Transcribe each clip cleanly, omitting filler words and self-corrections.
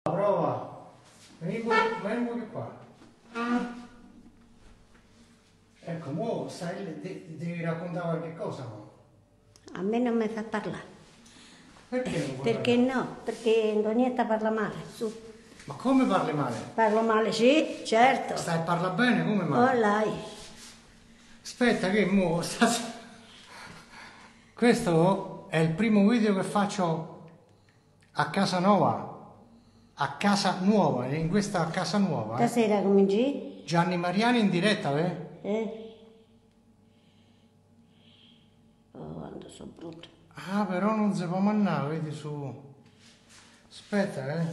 Prova, vieni pure qua. Ecco, mo devi raccontare qualche cosa, no? A me non mi fa parlare. Perché non vuoi Perché parlare? no? Perché Antonietta parla male, su. Ma come parli male? Parlo male, sì, certo. Stai a parlare bene? Come Oh, male? lei. Aspetta che mo questo è il primo video che faccio a casa nuova. A casa nuova, in questa casa nuova. Stasera cominci? Gianni Mariani in diretta, Oh, quando sono brutta. Ah, però non si può mannare, vedi su. Aspetta,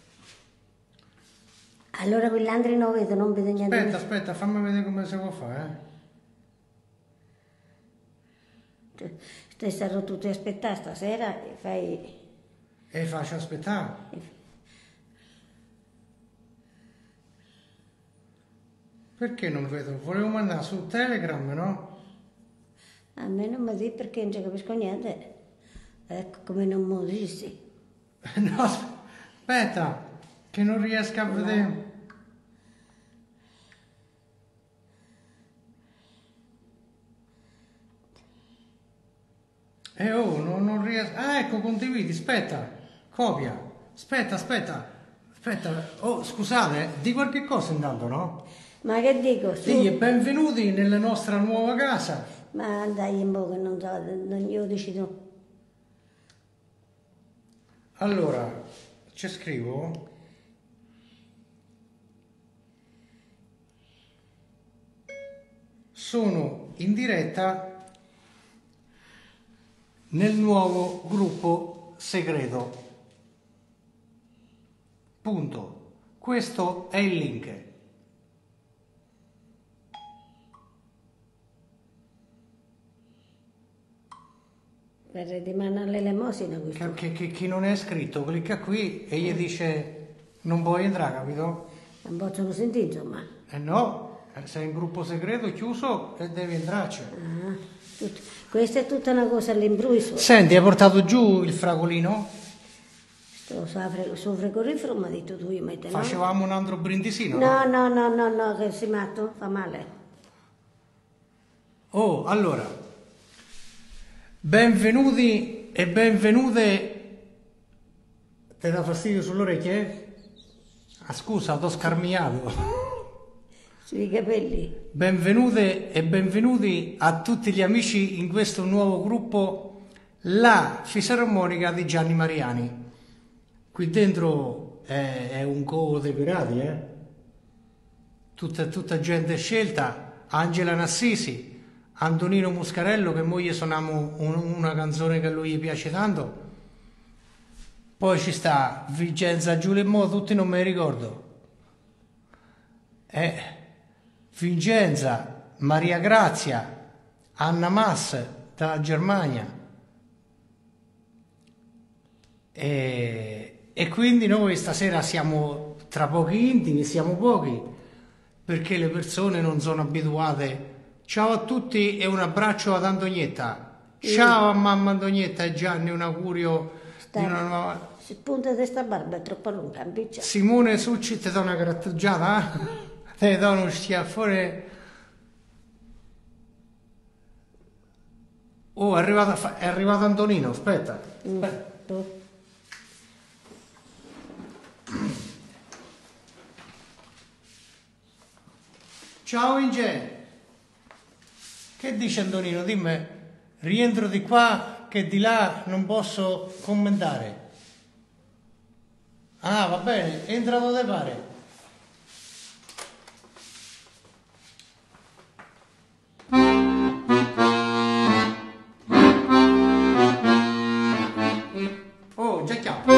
Allora quell'altro non vedo, non vedo niente. Aspetta, fammi vedere come si può fare, Stai stato tutti a aspettare stasera e fai... E faccio aspettare. Perché non vedo? Volevo mandare su Telegram, no? A me non mi dici perché non ci capisco niente. Ecco, come non mi dici. No, aspetta, che non riesco a vedere. Non riesco. Ah, ecco, condividi, aspetta, copia. Aspetta. Oh, scusate, di qualche cosa intanto, no? Ma che dico? Su. Sì, e benvenuti nella nostra nuova casa. Ma dai un po' che non so, non io decido. Allora, ci scrivo. Sono in diretta nel nuovo gruppo segreto. Punto. Questo è il link. Per rimandare l'elemosina questo. Chi non è iscritto clicca qui e gli dice non vuoi entrare, capito? Non possono sentire, insomma. No, sei in gruppo segreto chiuso e devi entrarci. Questa è tutta una cosa all'imbruiso. Senti, hai portato giù il fragolino? Sul frigorifero mi ha detto tu io metto, no? Facevamo un altro brindisino, No, che si matto, fa male. Oh, allora, benvenuti e benvenute. Ti dà fastidio sulle orecchie? Ah, scusa, t'ho scarmiato. Sui capelli. Benvenute e benvenuti a tutti gli amici in questo nuovo gruppo, la fisarmonica di Gianni Mariani. Qui dentro è un covo dei pirati, Tutta gente scelta, Angela Nassisi, Antonino Muscarello, che moglie suoniamo una canzone che a lui gli piace tanto. Poi ci sta Vincenza Giulia Mo, tutti non me li ricordo. Vincenza, Maria Grazia, Anna Mass dalla Germania. E quindi noi stasera siamo tra pochi intimi, siamo pochi, perché le persone non sono abituate. Ciao a tutti e un abbraccio ad Antonietta. Ciao a mamma Antonietta e Gianni, un augurio di una nuova... Si punta di sta barba è troppo lunga, impiccia. Simone Succi ti dà una grattugiata, ti dà uno schiaffone. Oh, è arrivato Antonino, aspetta. Ciao Inge. Che dice Antonino? Dimmi, rientro di qua che di là non posso commentare. Ah, va bene, entra dove pare. Oh, già chiamo.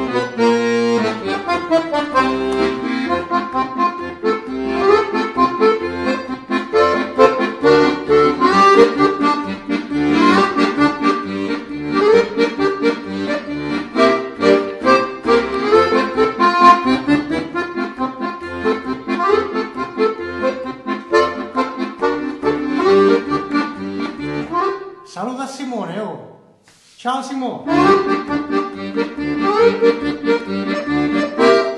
Saluta Simone, oh. Ciao Simone.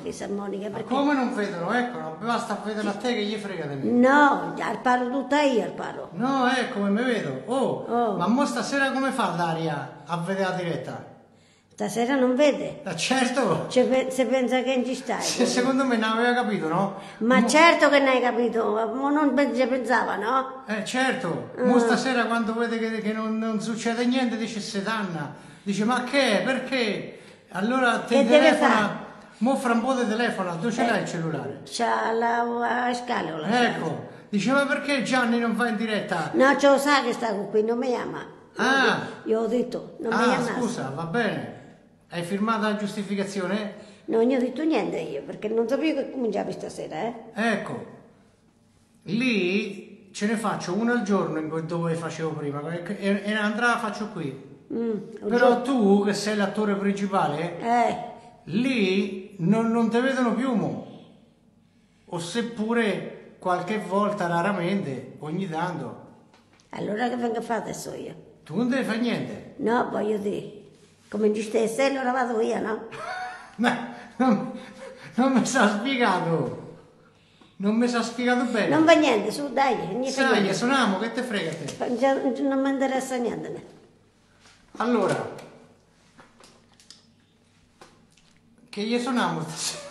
fisarmonica. Ma Perché... come non vedono? Ecco, non basta vedere a te che gli frega di me. No, al paro tutta io, al paro. No, come mi vedo. Oh. Ma mo stasera come fa Daria a vedere la diretta? Stasera non vede. Certo, Se pensa che non ci stai. secondo me non aveva capito, no? Ma certo che non hai capito, ma non ci pensava, no? Certo, mo stasera quando vede che non succede niente dice se danna, dice ma che, perché? Allora ti Che deve telefona, mo fra un po' ti telefona, dove ce l'hai il cellulare? C'ha la scala. Ecco, dice ma perché Gianni non va in diretta? No, ce lo sa che sta qui, non mi chiama. Io ho detto, non mi chiama. Scusa, va bene, hai firmato la giustificazione? Non gli ho detto niente io, perché non sapevo che cominciavi stasera, Ecco, lì ce ne faccio una al giorno dove facevo prima e un'altra la faccio qui. Però tu, che sei l'attore principale, lì non ti vedono più, mo. O seppure qualche volta, raramente, ogni tanto. Allora che venga a fare adesso io? Tu non devi fare niente. No, voglio dire, come in giustizia, allora vado via, no? Ma non mi sa spiegato. Non mi sa spiegato bene. Non va niente, su, dai, niente. Sai, suoniamo, che te frega te? Non mi interessa niente. Allora, che gli suoniamo stasera?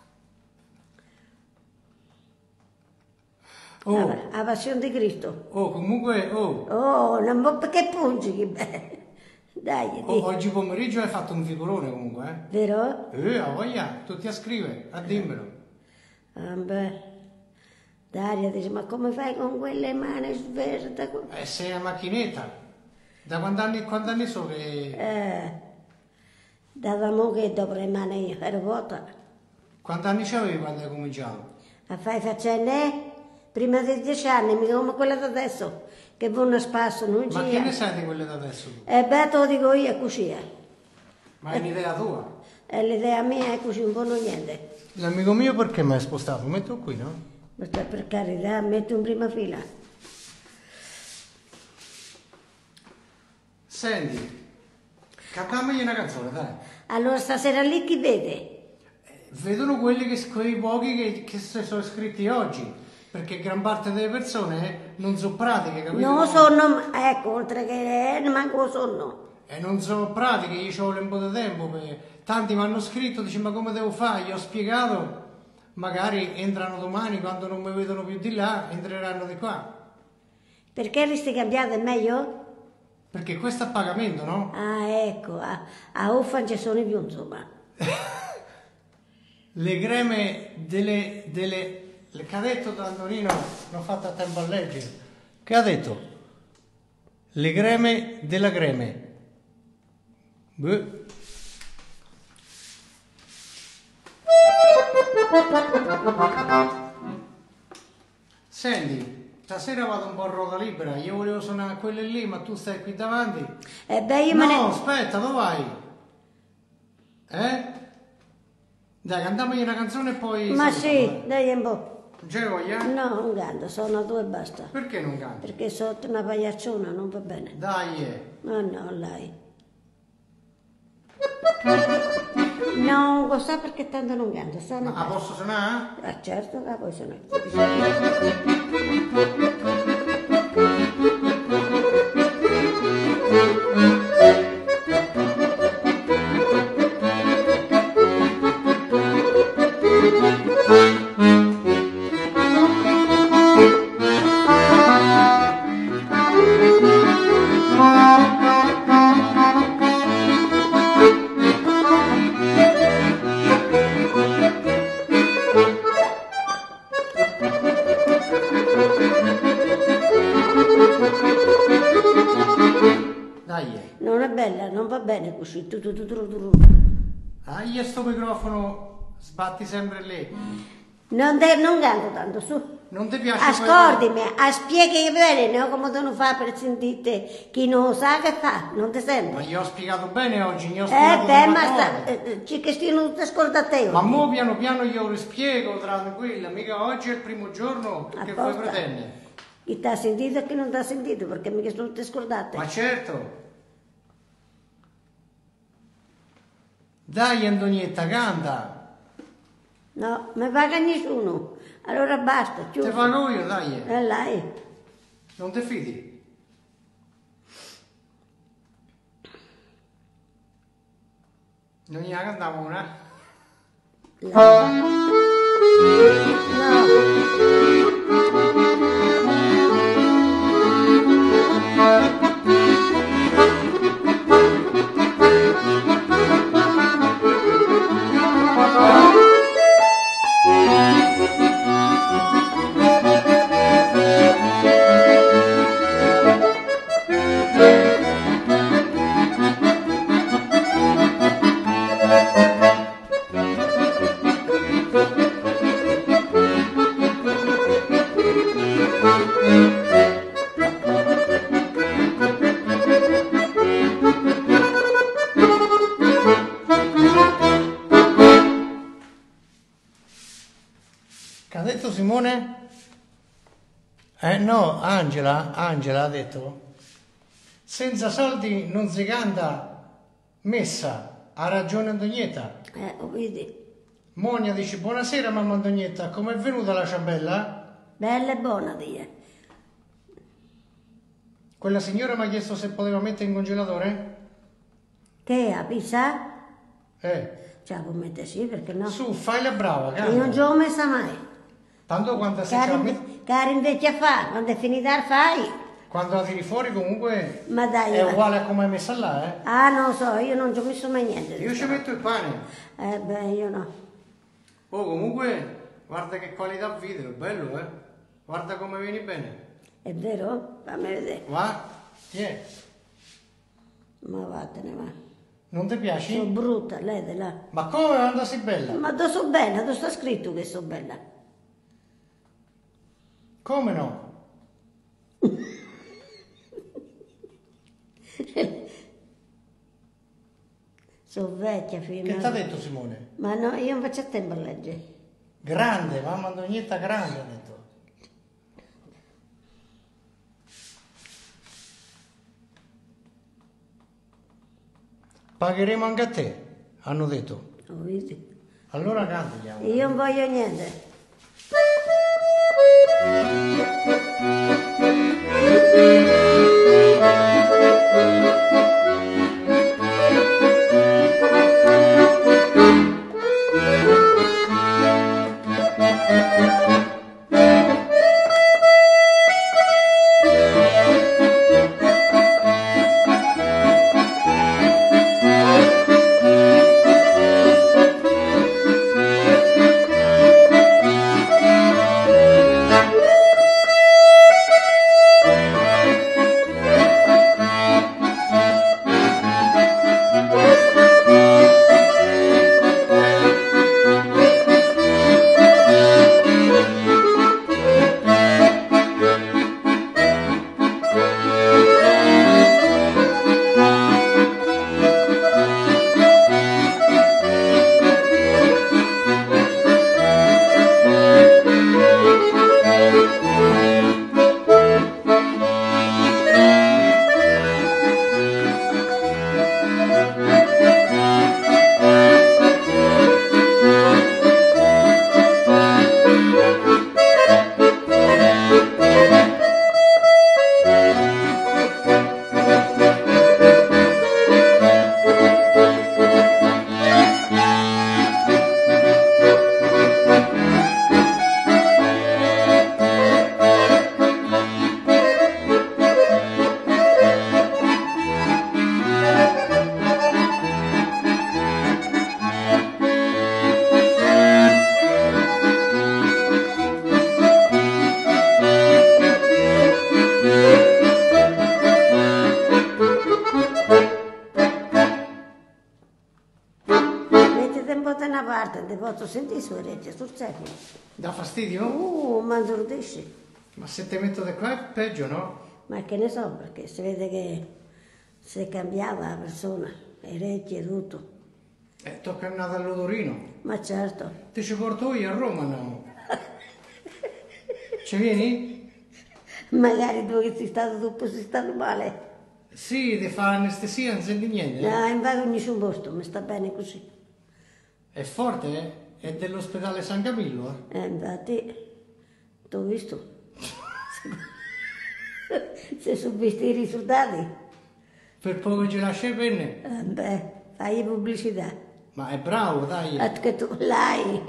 La passione di Cristo. Comunque, Non può perché pungi, beh. Dai, oggi pomeriggio hai fatto un figurone comunque, Vero? A voglia, tutti a scrivere, a dimmelo. Beh. Daria dice, ma come fai con quelle mani sverte? Sei una macchinetta. Da quanti anni so che... Davamo che dopo le mani ero vuota. Quanti anni c'avevi quando hai cominciato? A fai faccende? Prima di 10 anni, mica come quella da adesso, che vanno a spasso, non Ma che ne sai di quelle da adesso? Beh, te lo dico io, così è. Ma è un'idea tua? L'idea mia è così, non buono niente. L'amico mio perché mi hai spostato? Metto qui, no? Ma per carità, metti in prima fila. Senti, cantamogli una canzone, dai. Allora stasera lì chi vede? Vedono quei pochi che si sono iscritti oggi, perché gran parte delle persone non sono pratiche, capito? Non sono, ecco, oltre che manco sonno. E non sono pratiche, io ci vuole un po' di tempo, tanti mi hanno scritto, dice ma come devo fare? Gli ho spiegato, magari entrano domani, quando non mi vedono più di là, entreranno di qua. Perché li cambiate è meglio? Perché questo è a pagamento, no? Ecco, a uffa non ci sono più, insomma. Le creme che ha detto Antonino, non ho fatto a tempo a leggere. Che ha detto? Le creme della creme. Senti, stasera vado un po' a ruota libera, io volevo suonare quelle lì, ma tu stai qui davanti. Beh, io No, aspetta, dove vai? Dai, cantamogli una canzone e poi... Ma sì, dai un po'. Non c'è voglia? No, non canto, sono due e basta. Perché non canti? Perché sotto una pagliacciona non va bene. Dai, No, lei. No, lo sa perché tanto non canto. Ma posso suonare? Certo che poi sono. Non è bella, non va bene così. Io sto microfono sbatti sempre lì. Non canto tanto, su. Non ti piace? Ascoltami, spieghi bene, no? Come tu non fai per sentirti chi non sa che fa, non ti senti? Ma gli ho spiegato bene oggi, gli ho spiegato che sti non ti ascolta te. Ma mo piano piano io lo spiego, tranquilla, mica oggi è il primo giorno, che vuoi pretendere? Chi ti ha sentito e chi non ti ha sentito, perché mica non ti scordate. Ma certo. Dai Antonietta, canta. No, mi paga nessuno. Allora basta, Te giusto. pago io, dai. E lei? Non ti fidi? Non gli andiamo una? No. Che ha detto Simone? No, Angela ha detto, senza soldi non si canta messa, ha ragione Antonietta. Vedi? Monia dice, buonasera mamma Antonietta, com'è venuta la ciambella? Bella e buona, die. Quella signora mi ha chiesto se poteva mettere in congelatore? Che ha pizza? Cioè, può mettere sì, perché no? Su, fai la brava, Io non canta. ci ho messa mai. Tanto quando si ce la metti- Cari invece a fare, quando è finita fai. quando la tiri fuori comunque Ma dai, è va. uguale a come è messa là, eh. Ah, non lo so, io non ci ho messo mai niente. Io ci metto il pane. Beh, io no. Oh, comunque, guarda che qualità video, bello, eh. Guarda come vieni bene. È vero? Fammi vedere. Va? Tiè. Ma vattene, va. Non ti Sono piaci? brutta, lei di là. Ma come quando sei bella? Ma dove sono bella? Dove sta scritto che sono bella? Come no? Sono vecchia, Che figlia. ti ha detto Simone? Ma no, io non faccio a tempo a leggere. Grande, mamma Antonietta grande, ha detto. Pagheremo anche a te, hanno detto. Ho visto? Allora cantiamo. Io non voglio niente. Mettete un po' da una parte, ti posso sentire le sue orecchie sul serio. Dà fastidio? Ma assordisci. Ma se te metto da qua è peggio, no? Ma che ne so, perché si vede che si cambiava la persona, le orecchie e tutto. Tocca andare all'odorino. Ma certo. Ti ci porto io a Roma, andiamo. Ci vieni? Magari tu che sei stato dopo sei stato male. Sì, ti fa anestesia, non senti niente. No, in vado in nessun posto, mi sta bene così. È forte, È dell'ospedale San Camillo, Infatti, t'ho visto. Se sono visti i risultati. Per poco ci lascia le penne. Beh, fai pubblicità. Ma è bravo, dai. Che tu l'hai.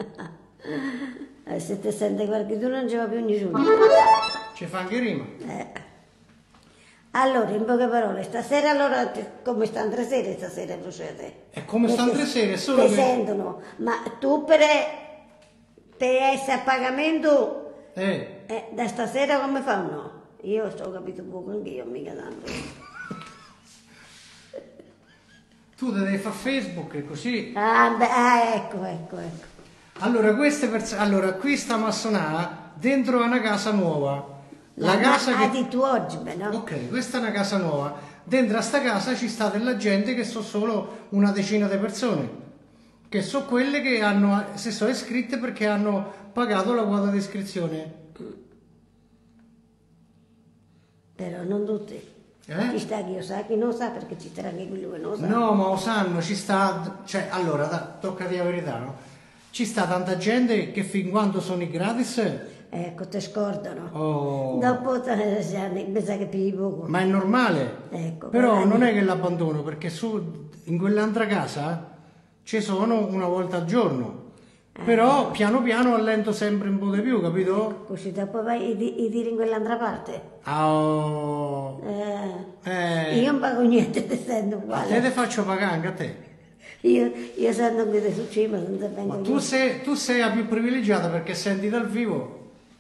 Se ti sente qualcuno non ci va più nessuno. Ci fa anche rima. Allora, in poche parole, stasera allora, come stanno 3 sere stasera procede? E come stanno 3 sere? Solo Ti che... sentono, ma tu per essere a pagamento, da stasera come fanno? Io ho capito poco anch'io, mica tanto. Tu te devi fare Facebook e così. Ecco. Allora, allora, qui stiamo a suonare dentro a una casa nuova. La casa che... di tu oggi, no? Ok, questa è una casa nuova. Dentro a sta casa ci sta della gente che sono solo una decina di persone. Che sono quelle che si sono iscritte perché hanno pagato la quota di iscrizione. Però non tutti. Ci sta chi lo sa, chi non sa, perché ci sarà anche quello che non sa. No, ma lo sanno, ci sta... Cioè, allora, tocca dire la verità, no? Ci sta tanta gente che fin quando sono i gratis... Ecco, ti scordano. Oh. Dopo mi sa che pigli poco. Ma è normale. Ecco, però non è che l'abbandono, perché in quell'altra casa ci sono una volta al giorno. Però piano piano allento sempre un po' di più, capito? Così dopo vai e tiri in quell'altra parte. Oh. Io non pago niente, ti sento uguale. A te te faccio pagare anche a te. Io sento che su cima senza Ma tu sei la più privilegiata perché senti dal vivo.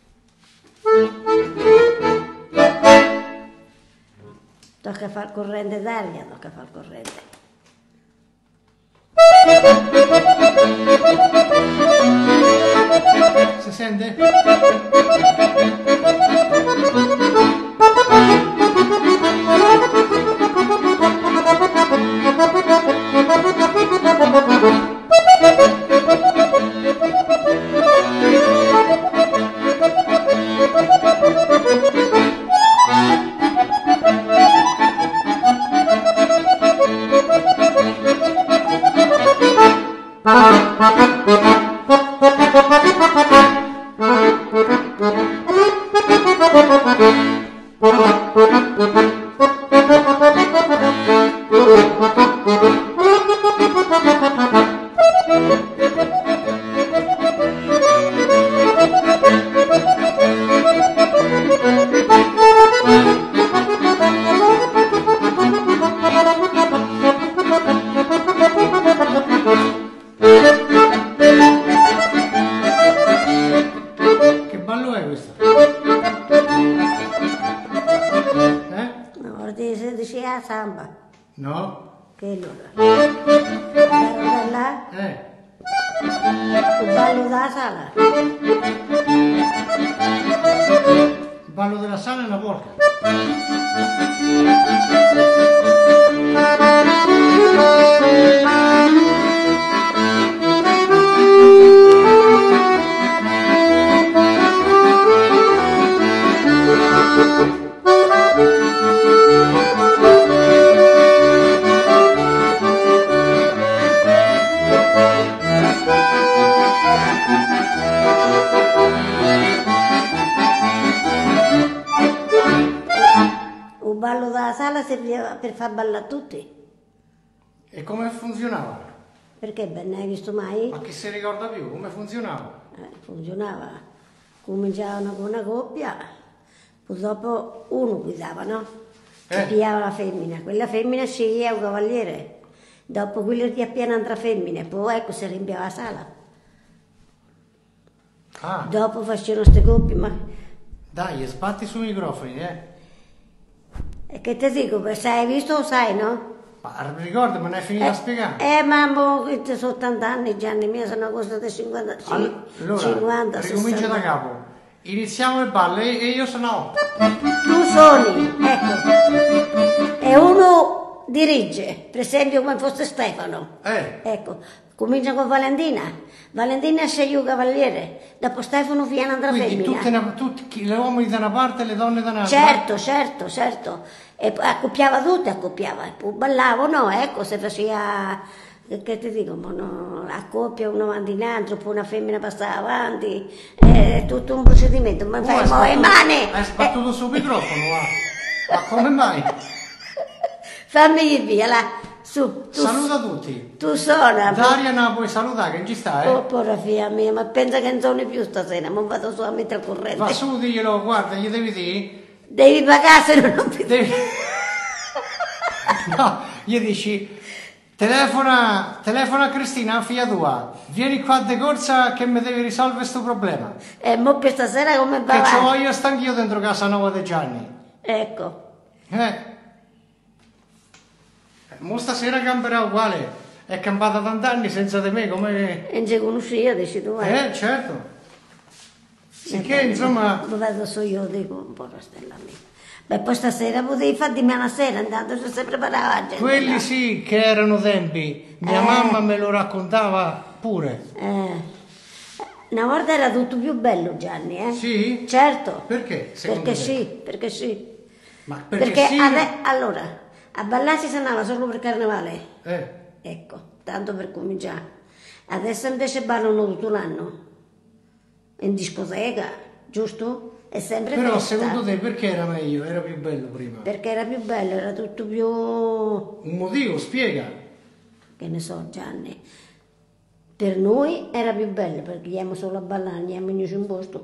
Tocca far corrente d'aria, tocca far corrente. Si sente? Che ballo è questo? No, si dice a samba. No? Che allora? Ballo da là? Il ballo da sala? Il ballo della sala è una porca. Il ballo della sala serviva per far ballare tutti. E come funzionava? Perché ben ne hai visto mai? Ma chi si ricorda più? Come funzionava? Funzionava. Cominciavano con una coppia, poi dopo uno guidava, no? Ci pigliava la femmina, quella femmina sceglieva un cavaliere, dopo quello riappiena un'altra femmina, poi ecco si riempiva la sala. Dopo facevano queste coppie, ma... Dai, sbatti sui microfoni, E che ti dico, se hai visto lo sai, no? Ma ricorda, ma ne hai finito a spiegare? Ma questi sono 80 anni, Gianni mia, sono costate 50, Allora, 50, ricomincia 60. da capo. Iniziamo il ballo e io sono... Tu suoni, ecco, e uno dirige, per esempio come fosse Stefano. Ecco, comincia con Valentina. Valentina sceglie un cavaliere, dopo Stefano viene un'altra femmina. Tutti gli uomini da una parte e le donne da un'altra? Certo. E poi accoppiava tutte, e poi ballavano, ecco, si faceva Che ti dico, a coppia uno avanti in altro, poi una femmina passa avanti, è tutto un procedimento, ma fai le mani! Hai sbattuto sul microfono, ma come mai? Fammi via, là, su. Saluta tutti. Tu suona. Daria non puoi salutare, che ci sta, Oh, porra figlia mia, ma pensa che non sono più stasera, ma vado solamente al corrente. Va su, diglielo, guarda, gli devi dire... Devi pagare se non mi Devi... No, gli dici... Telefona a Cristina, figlia tua, vieni qua di corsa che mi devi risolvere questo problema. E mo per stasera come va? Che ci voglio sta anch'io dentro casa nuova di Gianni. Ecco. Mo stasera camperà uguale, è campata tant'anni senza di me, come... E non ci conosci, dici tu, certo. Sicché, insomma... Lo vedo so io, dico un po' la stella mia. Beh, poi stasera potevi fare di me una sera, intanto ci si preparava la gente. Quelli sì che erano tempi, mia mamma me lo raccontava pure. Una volta era tutto più bello, Gianni, Sì? Certo. Perché? Perché sì, perché sì. Ma perché sì? Allora, a ballare si andava solo per carnevale. Ecco, tanto per cominciare. Adesso invece ballano tutto l'anno. In discoteca, giusto? È sempre Però festa. secondo te perché era meglio? Era più bello prima? Perché era più bello, era tutto più... Un motivo, spiega. Che ne so, Gianni. Per noi era più bello, perché andiamo solo a ballare, andiamo in posto.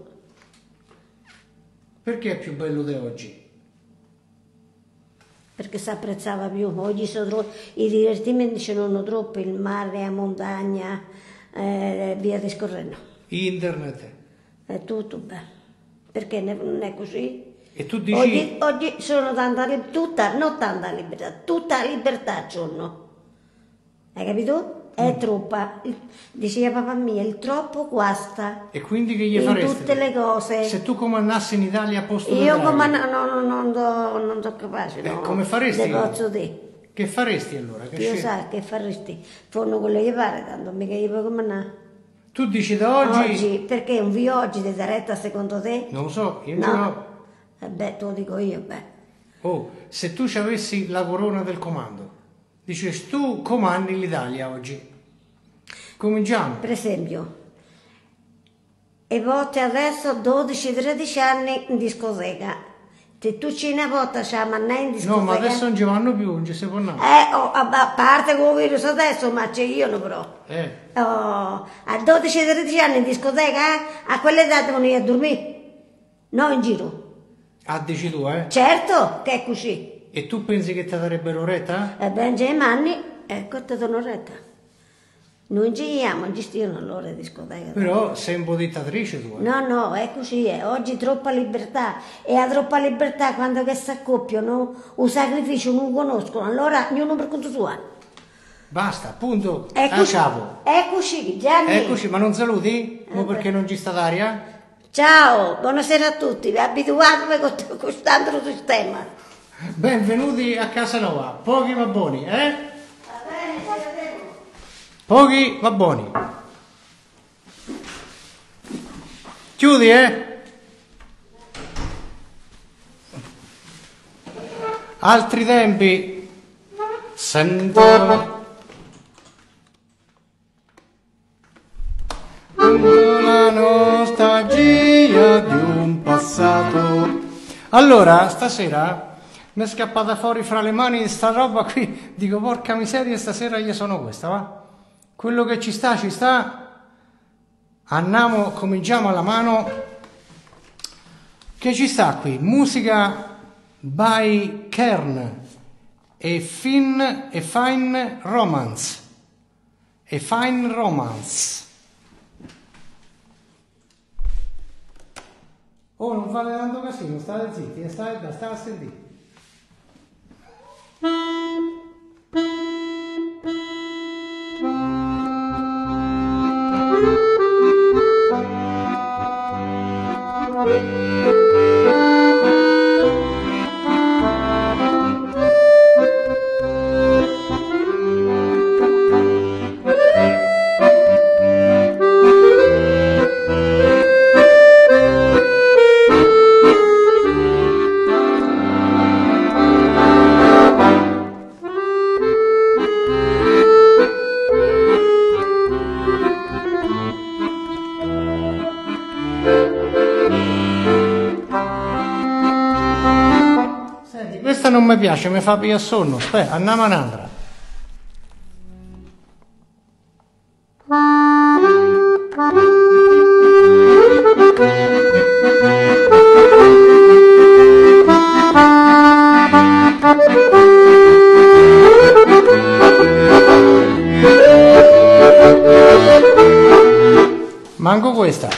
Perché è più bello di oggi? Perché si apprezzava più. Oggi i divertimenti ce ne sono troppo, il mare, la montagna, via discorrendo. Internet. È tutto bello. Perché non è così? E tu dici... Oggi sono non tanta libertà, tutta libertà sono. Hai capito? È troppa. Diceva papà mio, il troppo guasta. E quindi che gli faresti? In tutte le cose. Se tu comandassi in Italia a posto di Io non sono capace, no. Come faresti? Le posso dire. Che faresti allora? Io sai che faresti? Fanno quello che pare, tanto mica io puoi comandare. Tu dici da oggi... Oggi, perché un via oggi ti retta secondo te? Non lo so, io no. Beh, te lo dico io, beh. Oh, se tu ci avessi la corona del comando, dici tu comandi l'Italia oggi. Cominciamo. Per esempio, e volte adesso 12-13 anni in discoteca. Se tu ci una volta ci andai in discoteca... No, ma adesso non ci vanno più, non ci si può andare. A parte con il virus adesso, ma c'è io però. A 12-13 anni in discoteca, a quell'età devono ir a dormire. No, in giro. Ah, dici tu, Certo, che è così. E tu pensi che ti darebbero retta? Beh, già i anni, ecco, ti danno retta. Noi giriamo, gestiscono l'ora di discoteca. Però sei un po' dittatrice tu, No, è così, Oggi troppa libertà. E a troppa libertà quando che si accoppiano, un sacrificio non conoscono, allora ognuno per conto suo. Basta, appunto. È così, ciao. è così, Gianni. È così, ma non saluti? Ma perché non ci sta d'aria? Ciao, buonasera a tutti, vi abituatevi con quest'altro sistema. Benvenuti a casa nuova, pochi ma buoni, Va bene, ci vedremo. Pochi ma buoni. Chiudi, Altri tempi. Sento la nostalgia di un passato. Allora, stasera mi è scappata fuori fra le mani sta roba qui. Dico, porca miseria, stasera gli sono questa, va? Quello che ci sta, ci sta. Andiamo, cominciamo alla mano. Che ci sta qui? Musica by Kern e Fine Romance. E Fine Romance. Oh, non fate tanto casino, state zitti, state a sentire. questa non mi piace, mi fa pigliare sonno. Aspetta, andiamo un'altra. Manco questa.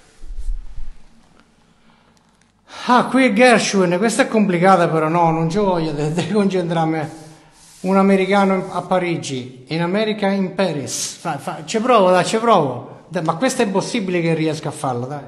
Ah, qui è Gershwin, questa è complicata però no, non ci voglio di concentrarmi. Un americano a Parigi, in America in Paris. Ci provo, dai, ci provo. Ma questo è impossibile che riesca a farlo, dai.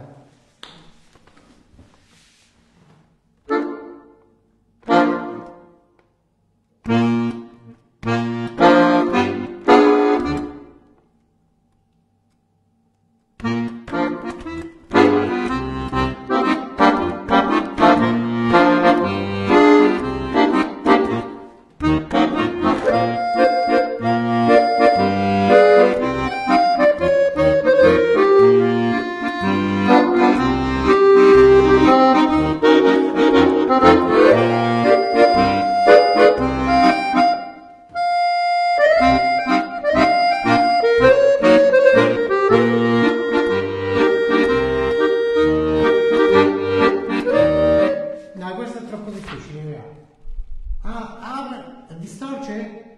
Distorce?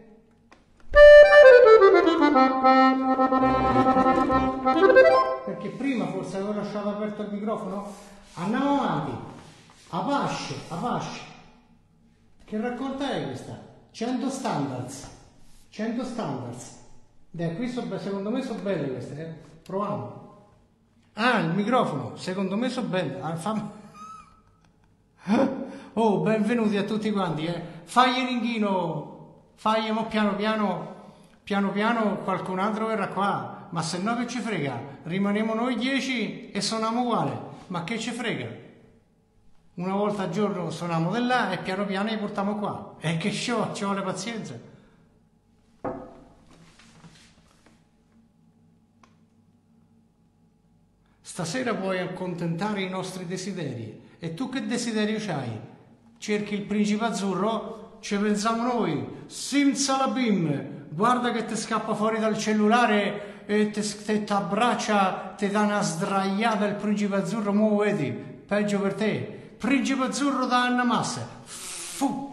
Perché prima forse avevo lasciato aperto il microfono. Andiamo avanti. Apache. Che raccolta è questa? 100 standards. Qui secondo me sono belle queste, proviamo. Ah, il microfono, secondo me sono belle. Oh, benvenuti a tutti quanti, Fagli un inchino, piano piano qualcun altro verrà qua, ma se no che ci frega, rimaniamo noi 10 e suoniamo uguale, ma che ci frega? Una volta al giorno suoniamo di là e piano piano li portiamo qua, e che ci vuole pazienza. Stasera puoi accontentare i nostri desideri, e tu che desiderio c'hai? Cerchi il principe azzurro? Ci pensiamo noi, simsalabim, guarda che ti scappa fuori dal cellulare e ti abbraccia, ti dà una sdraiata il principe azzurro, mo vedi, peggio per te, principe azzurro da Anna Massa, fu!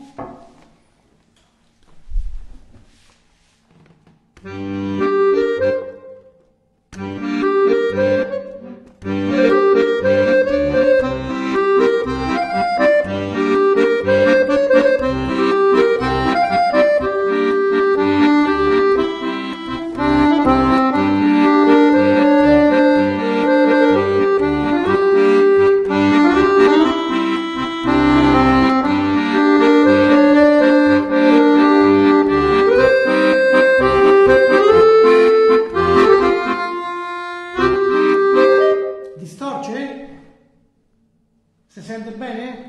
Distorce? Si sente bene?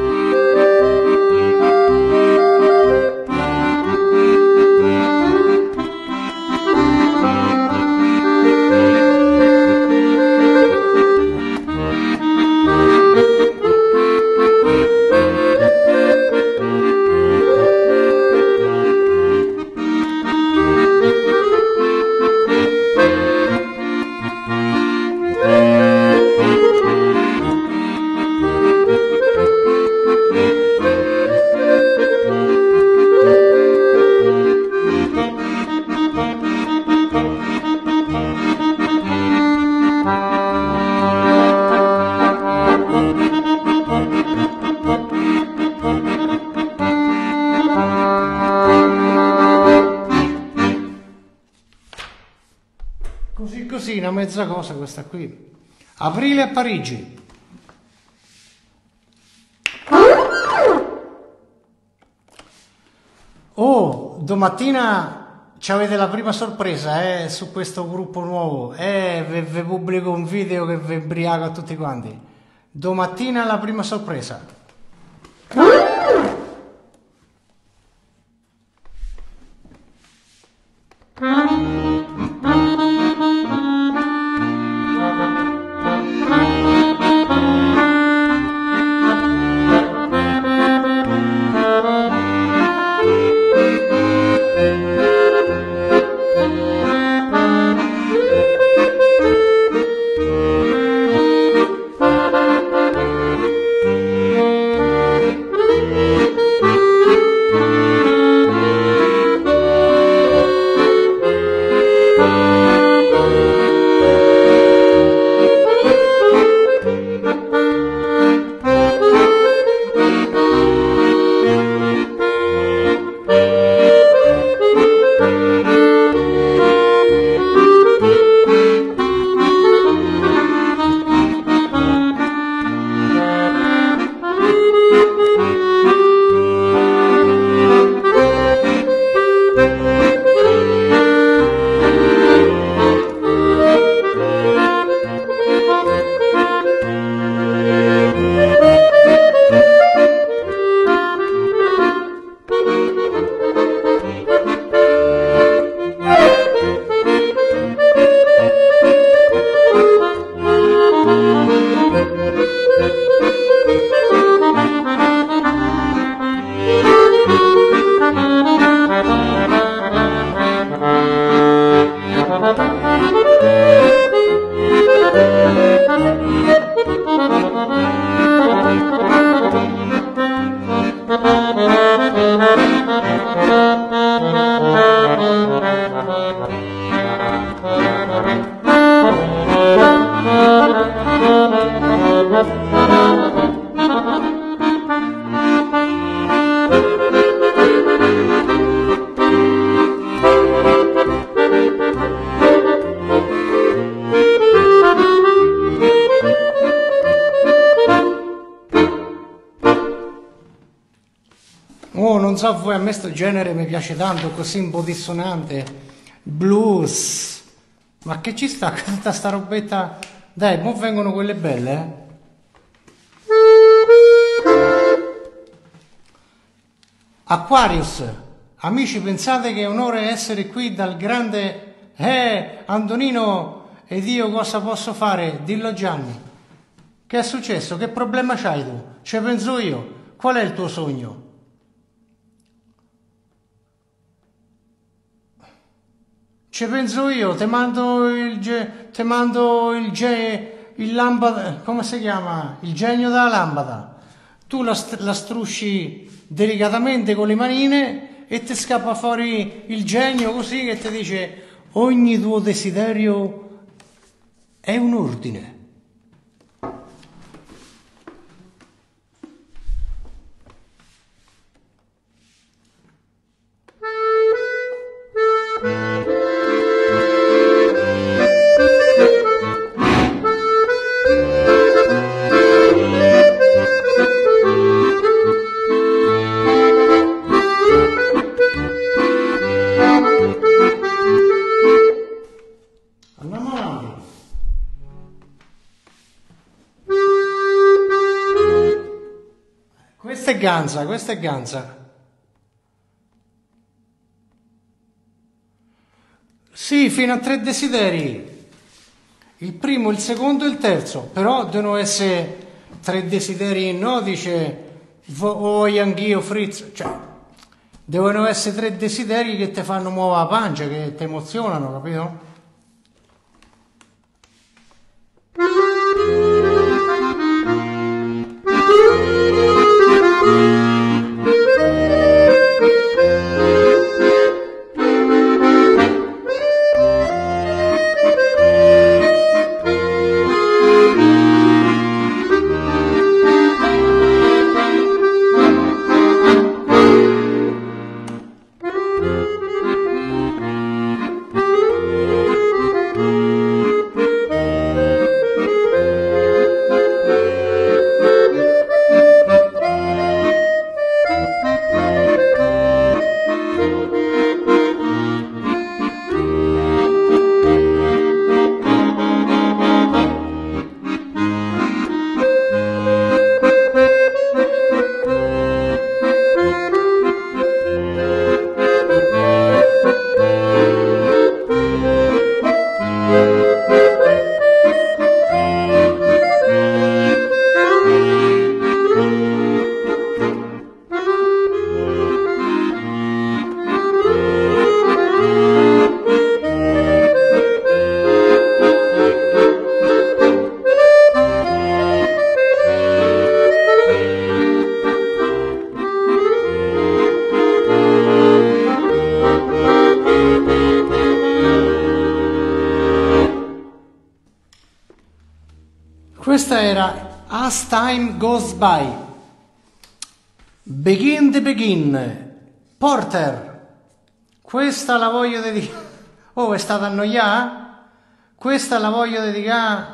Così, una mezza cosa questa qui. Aprile a Parigi. Oh, domattina ci avete la prima sorpresa su questo gruppo nuovo. Vi pubblico un video che vi imbriaco a tutti quanti. Domattina la prima sorpresa. so voi, a me sto genere mi piace tanto, così un po' dissonante, blues, ma che ci sta tutta sta robetta? Dai, mo vengono quelle belle, Aquarius, amici, pensate che è un onore essere qui dal grande Antonino, ed io cosa posso fare? Dillo Gianni. Che è successo? Che problema c'hai tu? Ci penso io. Qual è il tuo sogno? Ci penso io, ti mando il lampada, come si chiama? Il genio della lampada. Tu la strusci delicatamente con le manine e ti scappa fuori il genio così che ti dice ogni tuo desiderio è un ordine. Andiamo avanti. Questa è ganza, questa è ganza. Sì, fino a 3 desideri. Il primo, il secondo e il terzo. Però devono essere 3 desideri, no? Dice, voglio anch'io, Fritz. Cioè, devono essere 3 desideri che ti fanno muovere la pancia, che ti emozionano, capito? Questa era As Time Goes By. Begin the Begin. Porter. Questa la voglio dedicare. Oh, è stata annoiata? Questa la voglio dedicare.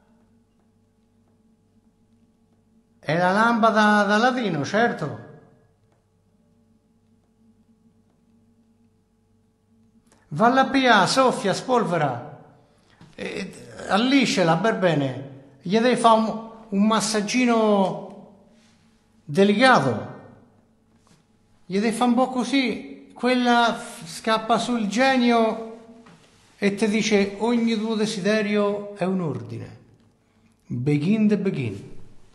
È la lampada da latino, certo. Valla a pigliare, soffia, spolvera, alliscela per bene. Gli devi fare un massaggino delicato, gli devi fare un po' così, quella scappa sul genio e ti dice ogni tuo desiderio è un ordine. Begin the begin.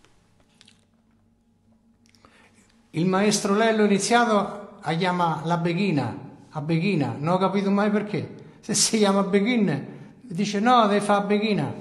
Il maestro Lello iniziato a chiamare la Beghina, a Beghina, non ho capito mai perché. Se si chiama Begin, dice no, devi fare Beghina.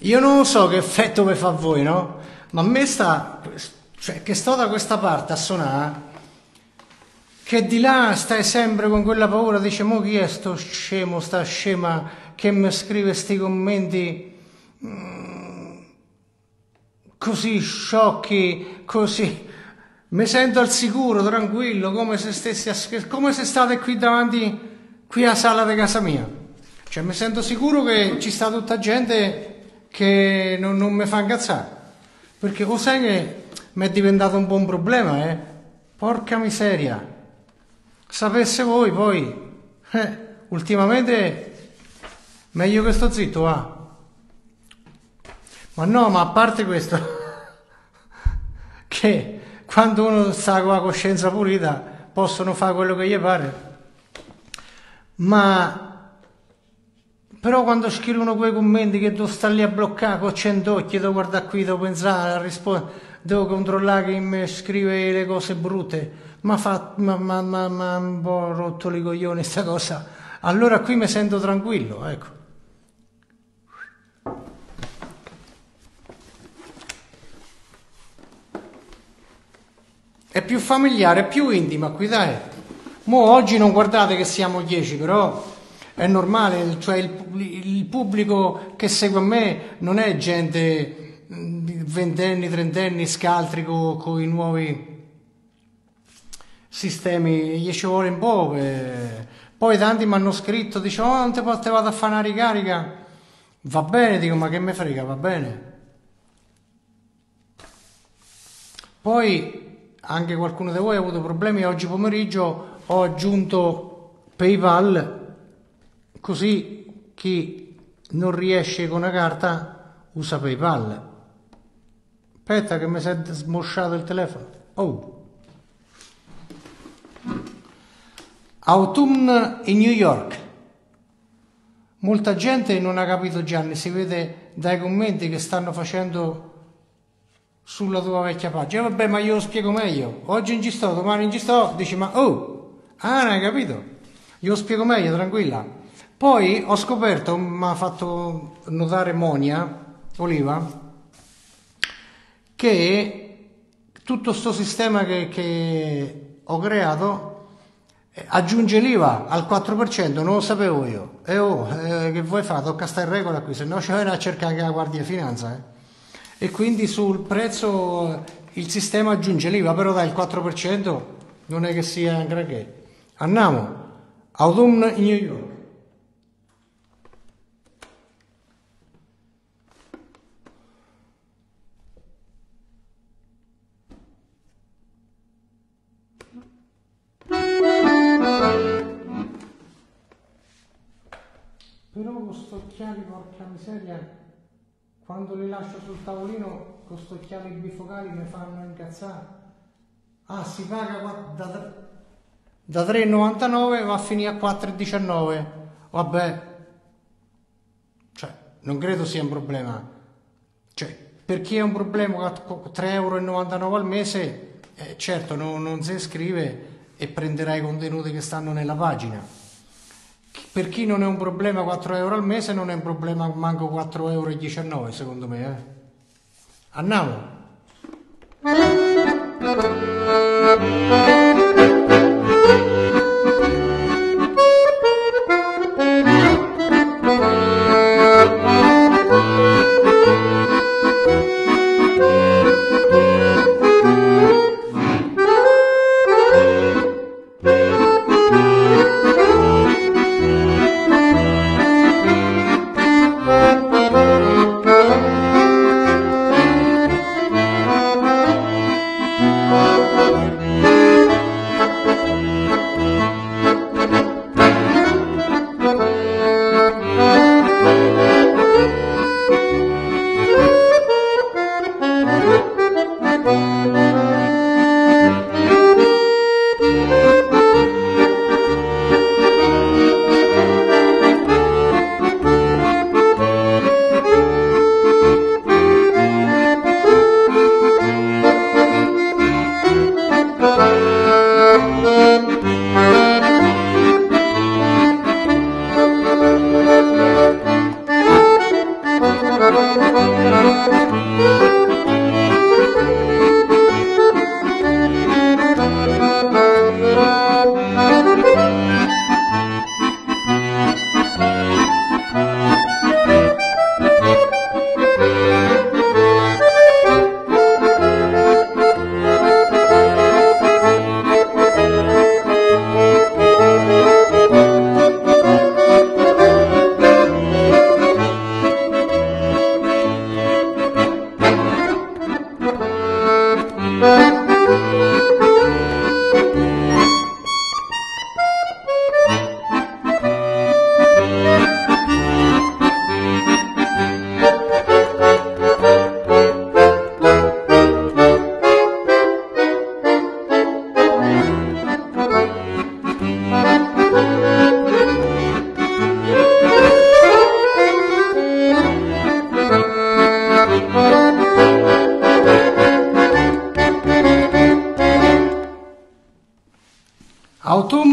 Io non lo so che effetto vi fa a voi, no? Ma a me sta, cioè che sto da questa parte a suonare, che di là stai sempre con quella paura, dice, mo chi è sto scemo, sta scema che mi scrive sti commenti così sciocchi, così. Mi sento al sicuro, tranquillo, come se stessi come se state qui davanti, qui alla sala di casa mia. Cioè mi sento sicuro che ci sta tutta gente che non mi fa incazzare, perché lo sai che mi è diventato un po' un problema, porca miseria, sapesse voi poi, ultimamente meglio che sto zitto, va. Ma no, ma a parte questo, che quando uno sta con la coscienza pulita possono fare quello che gli pare, ma però quando scrivono quei commenti che devo stare lì a bloccare con 100 occhi, devo guardare qui, devo pensare a rispondere, devo controllare chi mi scrive le cose brutte, ma un po' rotto i coglioni sta cosa. Allora qui mi sento tranquillo, ecco. È più familiare, è più intima qui, dai. Mo' oggi non guardate che siamo 10, però è normale, cioè il pubblico che segue me non è gente ventenni, trentenni, scaltri con i nuovi sistemi, gli ci vuole un po'. Poi tanti mi hanno scritto, dice, oh, non te vado a fare una ricarica. Va bene, dico, ma che me frega, va bene. Poi anche qualcuno di voi ha avuto problemi, oggi pomeriggio ho aggiunto PayPal, così chi non riesce con una carta usa PayPal. Aspetta che mi si è smosciato il telefono. Oh. Autumn in New York. Molta gente non ha capito, Gianni, si vede dai commenti che stanno facendo sulla tua vecchia pagina. Vabbè, ma io lo spiego meglio. Oggi non ci sto, domani non ci sto. Dici, ma oh, non hai capito? Io lo spiego meglio, tranquilla. Poi ho scoperto, mi ha fatto notare Monia Oliva, che tutto sto sistema che ho creato aggiunge l'IVA al 4%, non lo sapevo io. E che vuoi fare? Tocca stare in regola qui, se no c'è da cercare anche la Guardia di Finanza. E quindi sul prezzo il sistema aggiunge l'IVA, però dai, il 4% non è che sia un granché. Andiamo, Autumn in New York. Però con sto occhiali, porca miseria, quando li lascio sul tavolino con sto occhiali bifocali mi fanno incazzare. Ah, si paga da 3,99 va a finire a 4,19. Vabbè, cioè non credo sia un problema. Cioè, per chi è un problema con 3,99 euro al mese, certo non si iscrive e prenderà i contenuti che stanno nella pagina. Per chi non è un problema 4 euro al mese, non è un problema manco 4,19 euro, secondo me. Andiamo.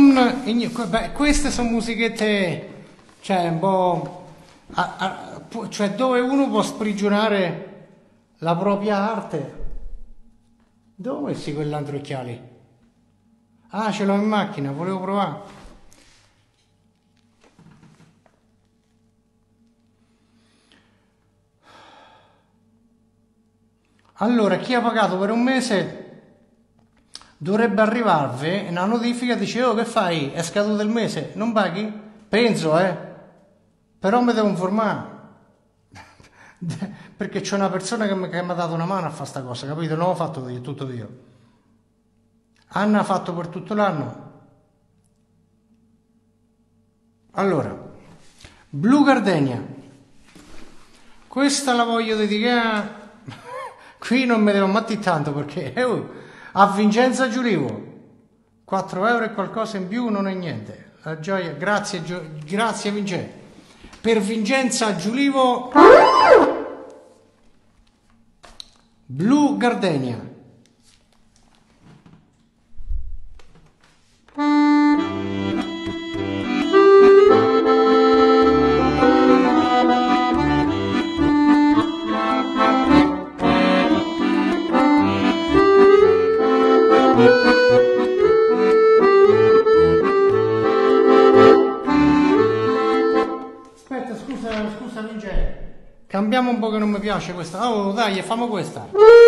Beh, queste sono musichette, cioè un po', cioè dove uno può sprigionare la propria arte. Dove ho messi quell'altro occhiali? Ah, ce l'ho in macchina, volevo provare. Allora, chi ha pagato per un mese dovrebbe arrivarvi una notifica, dice: oh, che fai? È scaduto il mese, non paghi? Penso, però mi devo informare. Perché c'è una persona che mi ha dato una mano a fare sta cosa, capito? Non l'ho fatto io, tutto io. Anna ha fatto per tutto l'anno. Allora, Blu Gardenia, questa la voglio dedicare. Qui non mi devo ammattare tanto perché a Vincenza Giulivo 4 euro e qualcosa in più non è niente. La gioia, grazie Vincenzo. Per Vincenza Giulivo, Blu Gardenia. Aspetta, scusa Vincenzo. Cambiamo un po' che non mi piace questa. Oh, dai, fammo questa.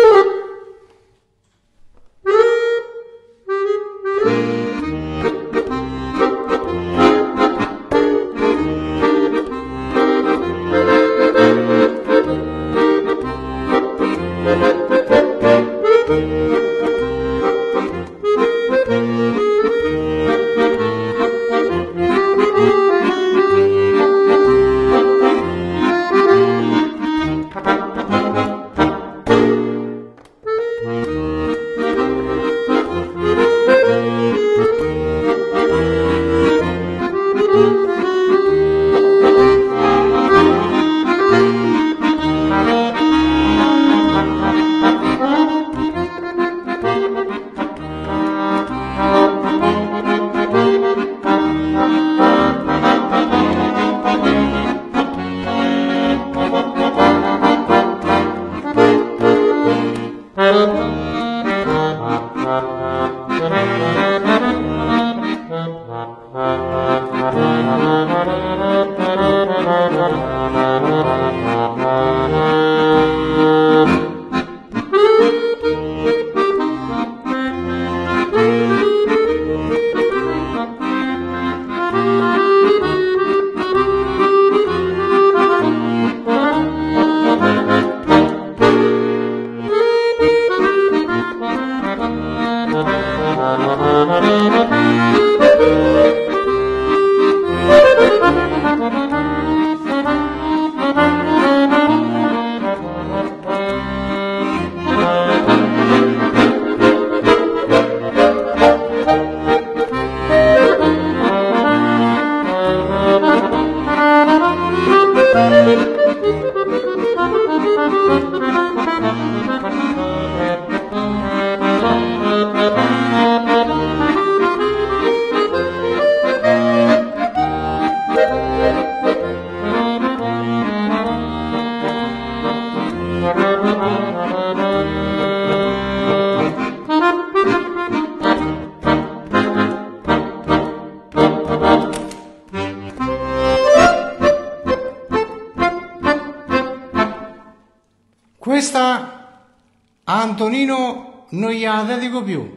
Questa a Antonino non gliela dedico più.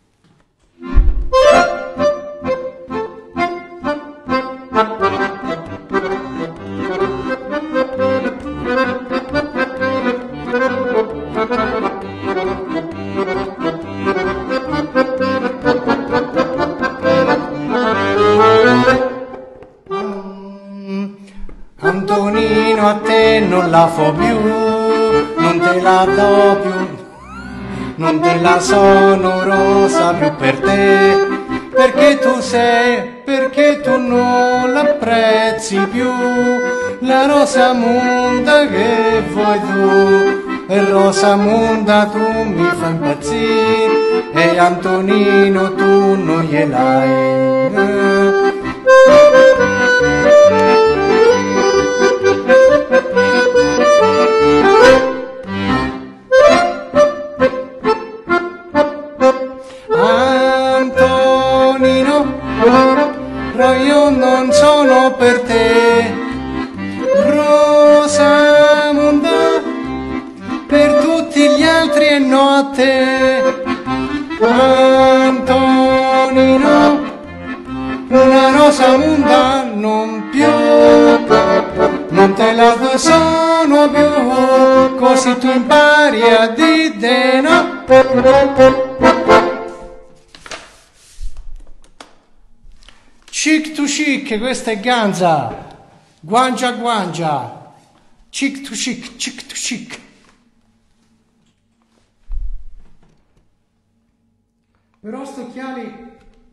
Antonino, a te non la fo più, non te la do più, non te la sono rosa più per te, perché tu non l'apprezzi più, la rosa monda che vuoi tu, e Rosamunda tu mi fai impazzire, e Antonino tu non gliel'hai. Io non sono per te, Rosamunda, per tutti gli altri e no a te. Antonino, una Rosamunda non più, non te la sono più, così tu impari a dire no. Chic to chic, questa è Ganza, guancia a guancia, chic to chic, chic to chic. Però sto occhiali...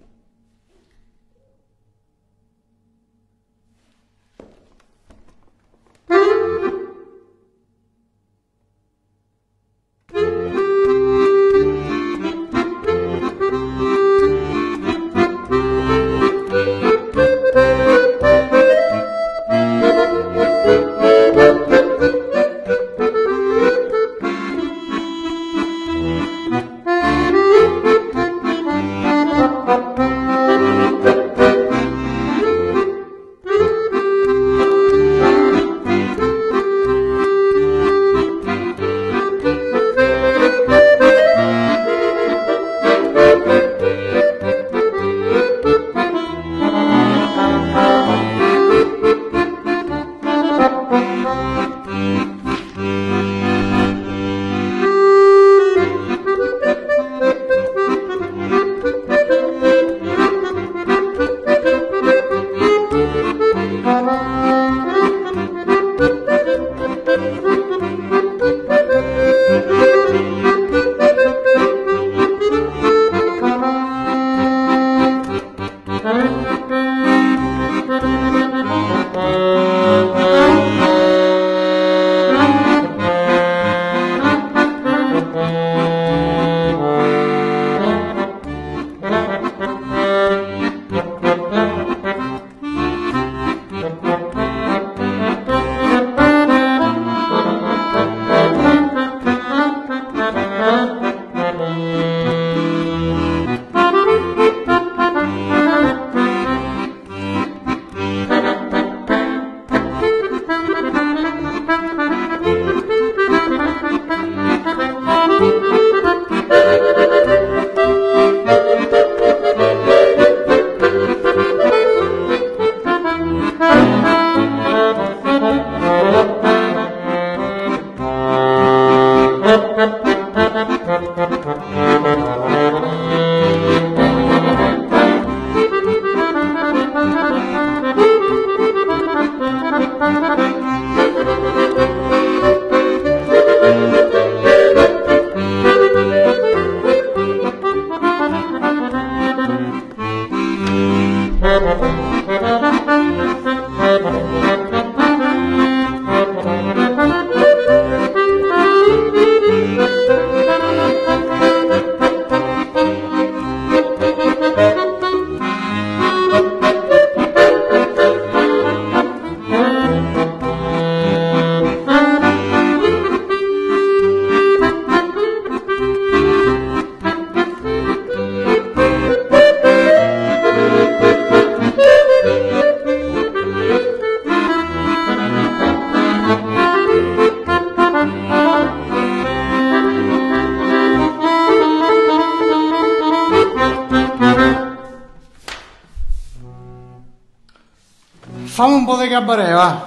Fammi un po' di cabaret, va,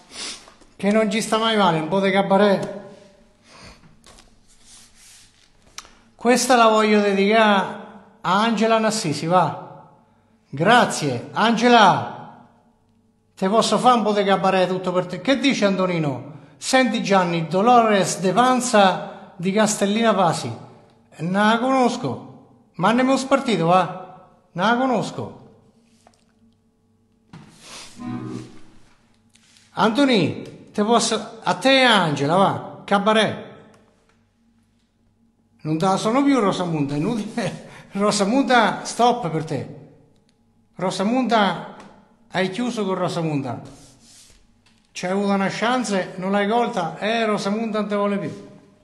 che non ci sta mai male, un po' di cabaret. Questa la voglio dedicare a Angela Nassisi, va. Grazie, Angela. Te posso fare un po' di cabaret tutto per te. Che dici, Antonino? Senti Gianni, Dolores de Panza di Castellina Pasi. Non la conosco, ma andiamo spartito, va. Non la conosco. Antonì, te posso... a te e Angela, va, cabaret. Non te la sono più Rosamunda, è inutile. Rosamunda, stop per te. Rosamunda, hai chiuso con Rosamunda. C'hai avuto una chance, non l'hai colta, Rosamunda non te vuole più.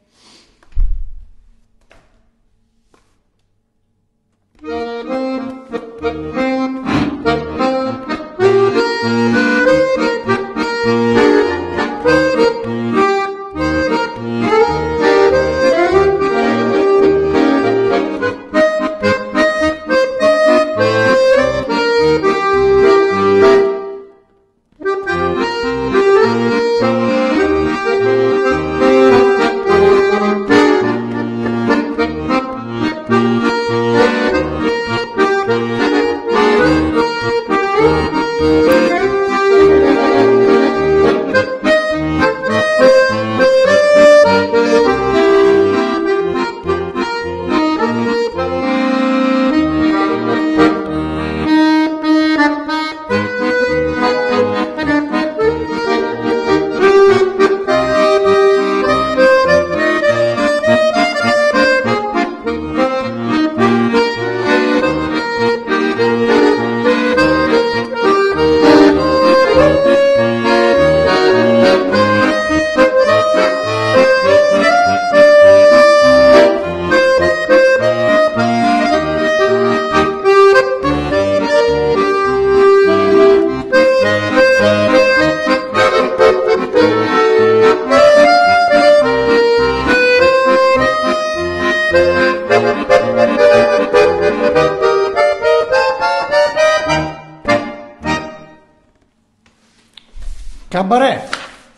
Cabaret.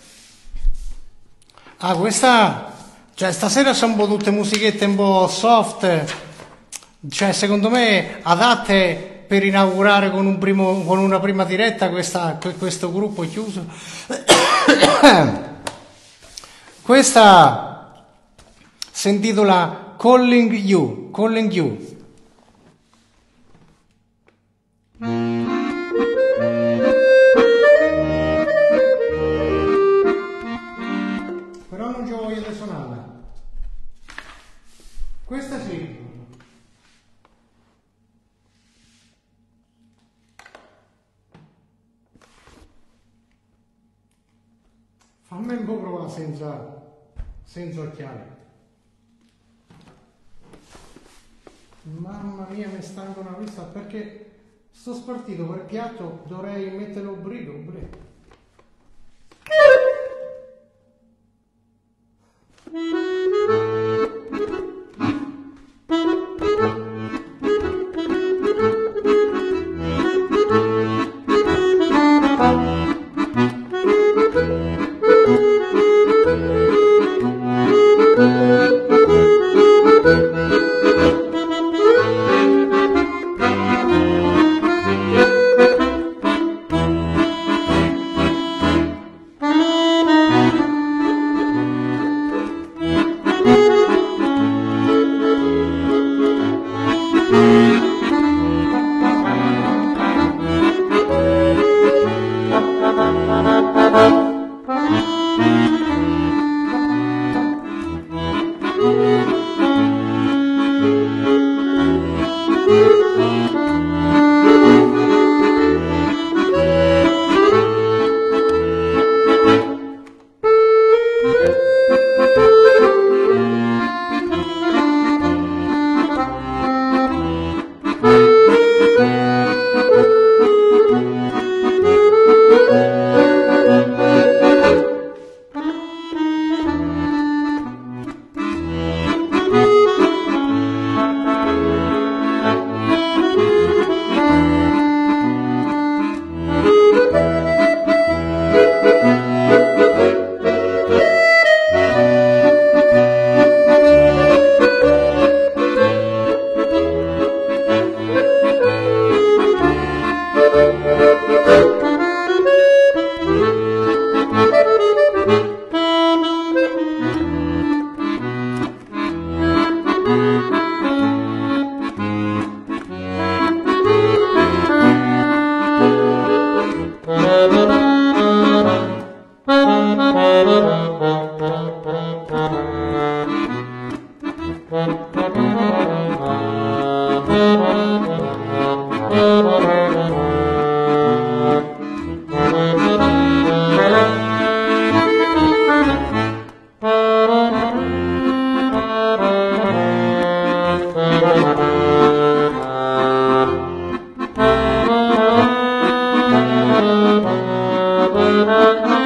Ah, questa, cioè stasera sono un po' tutte musichette un po' soft, cioè secondo me adatte per inaugurare con una prima diretta questo gruppo chiuso. Questa si intitola Calling You, Calling You. Però non ci voglio di suonarla. Questa sì. Fammi un po' provare senza occhiali. Mamma mia, mi stanco una vista perché sto spartito per piatto, dovrei metterlo brigo.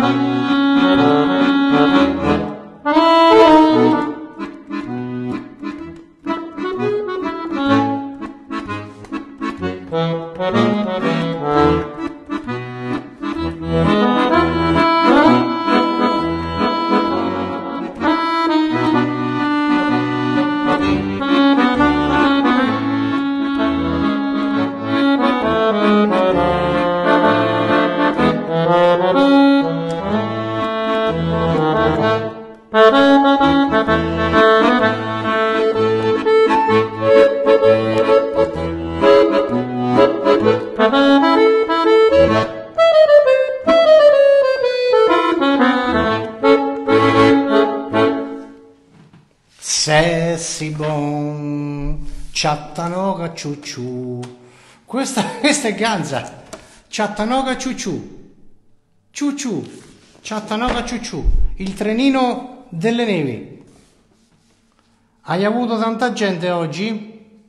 Sessi bon, Chattanooga ciucciù. Questa è Ganza. Chattanooga ciucciù. Ciucciù. Chattanooga ciucciù. Il trenino delle nevi. Hai avuto tanta gente oggi?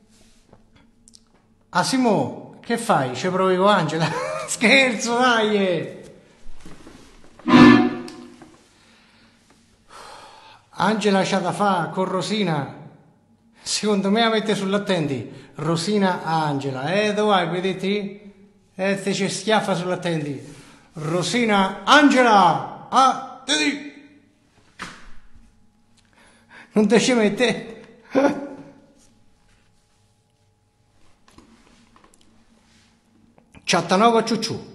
Simo, che fai? Ci provi con Angela? Scherzo, dai! Angela c'ha da fa con Rosina. Secondo me la mette sull'attendi. Rosina a Angela. Dove vai, vedete? Te c'è schiaffa sull'attendi. Rosina, Angela! Non te ci mette? Chattanooga ciucciù.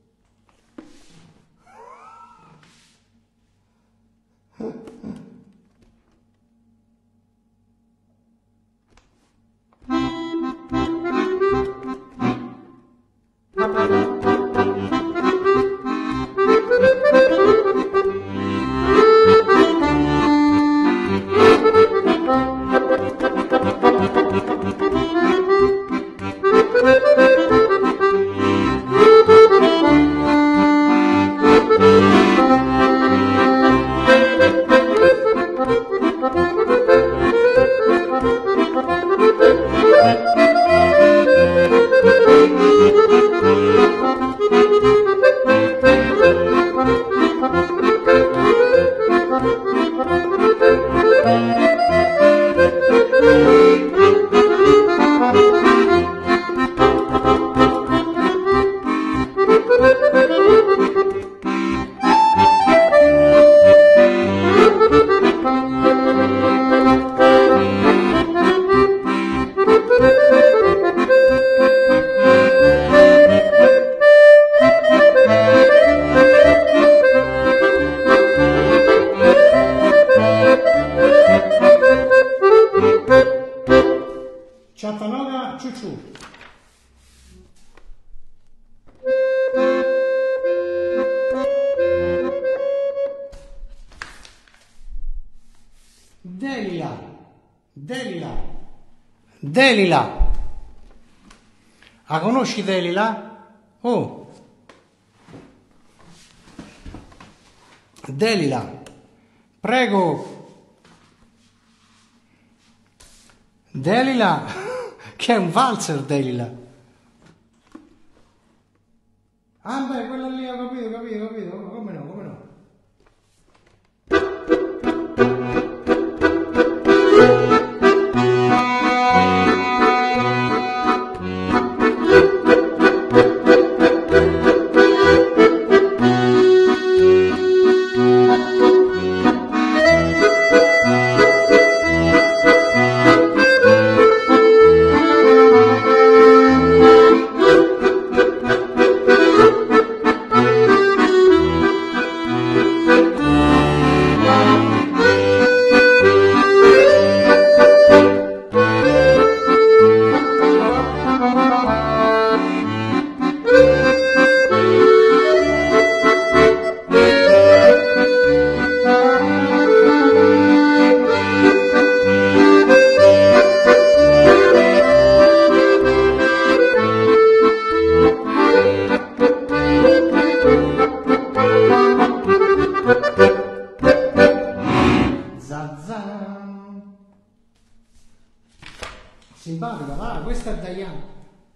Chattanooga ciucciù. Delila. La conosci Delila? Oh. Delila. Prego. Delila. Che è un valzer Delila. Beh, quello lì ho capito. Come no. Simpatica, va, questa è Diana.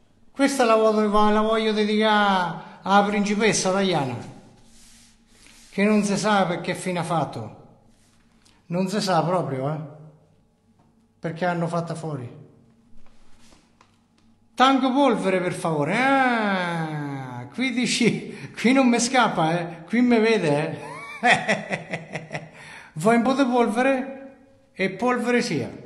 Questa la voglio dedicare alla principessa Diana, che non si sa per che fine ha fatto. Non si sa proprio, perché hanno fatta fuori. Tango polvere, per favore. Qui dici, qui non mi scappa, qui mi vede, Vuoi un po' di polvere? E polvere sia.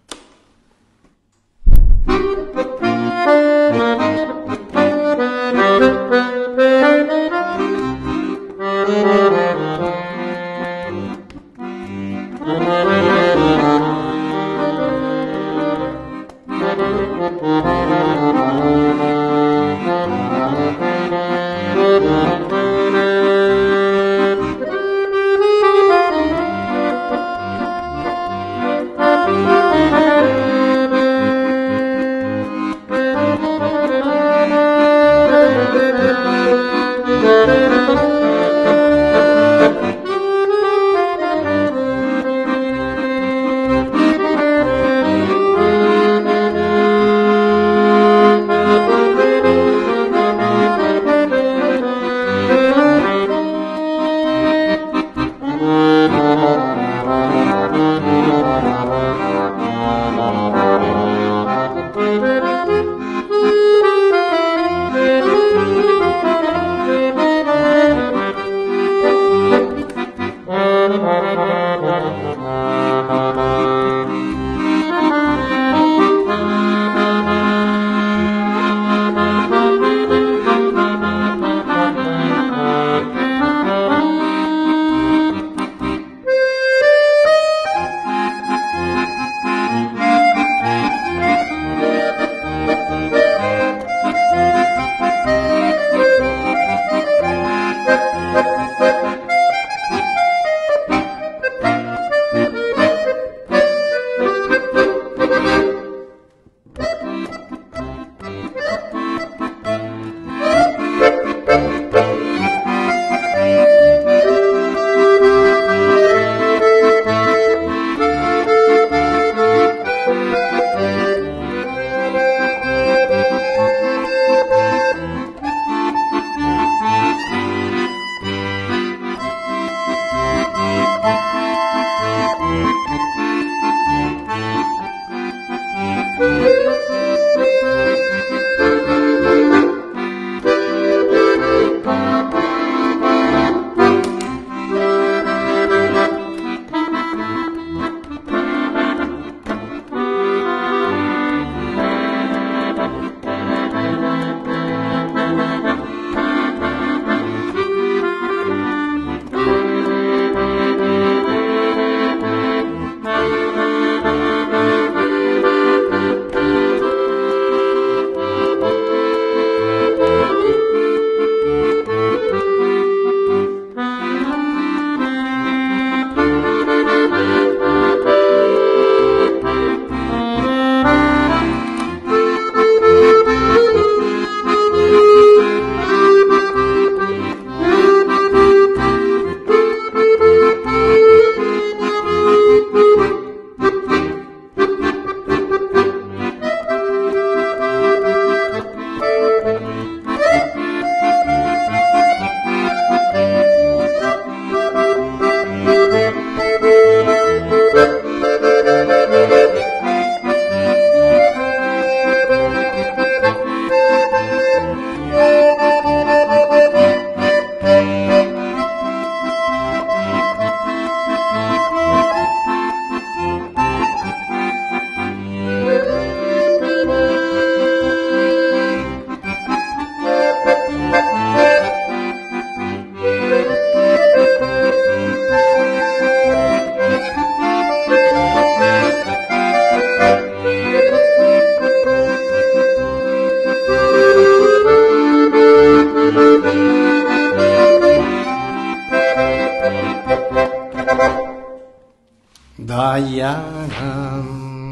Diana,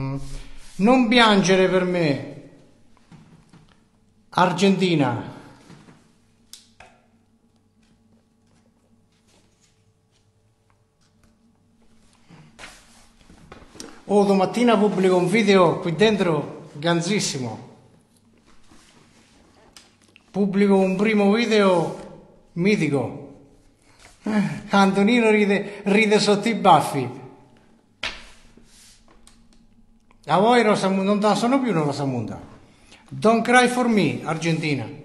non piangere per me. Argentina. Oh, domattina pubblico un video qui dentro ganzissimo. Pubblico un primo video mitico. Antonino ride sotto i baffi. A voi non danno più una Rosamunda. Don't cry for me, Argentina.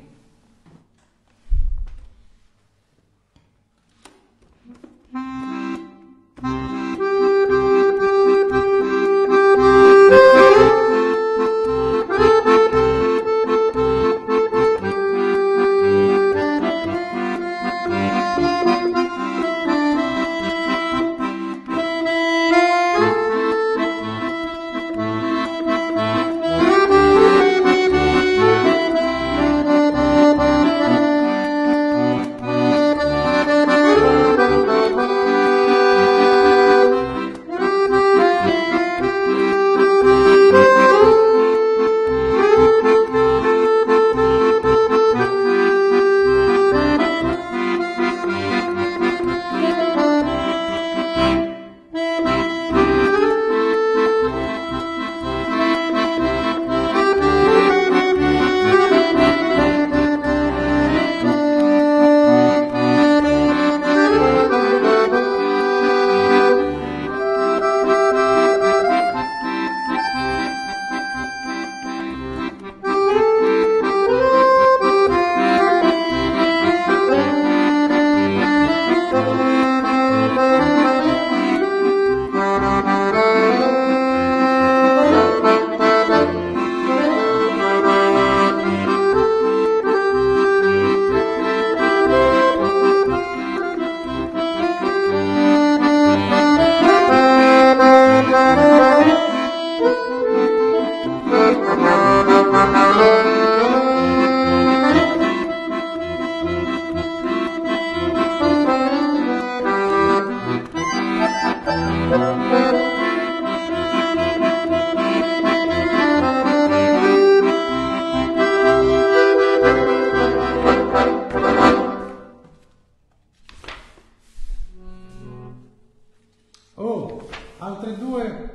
Oh, altre due.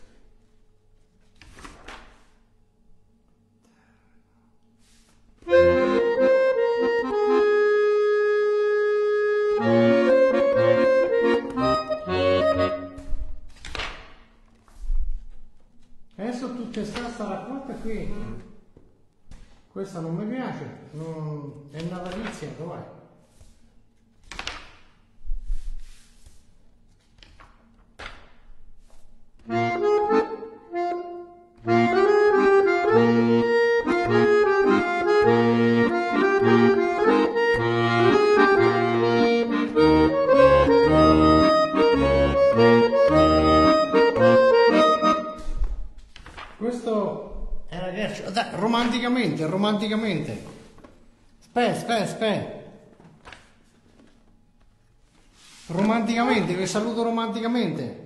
Adesso tutte sta raccolta qui. Questa non mi piace, è natalizia, dov'è? Questo è ragazzi, dai, romanticamente. Aspetta. Romanticamente, vi saluto romanticamente.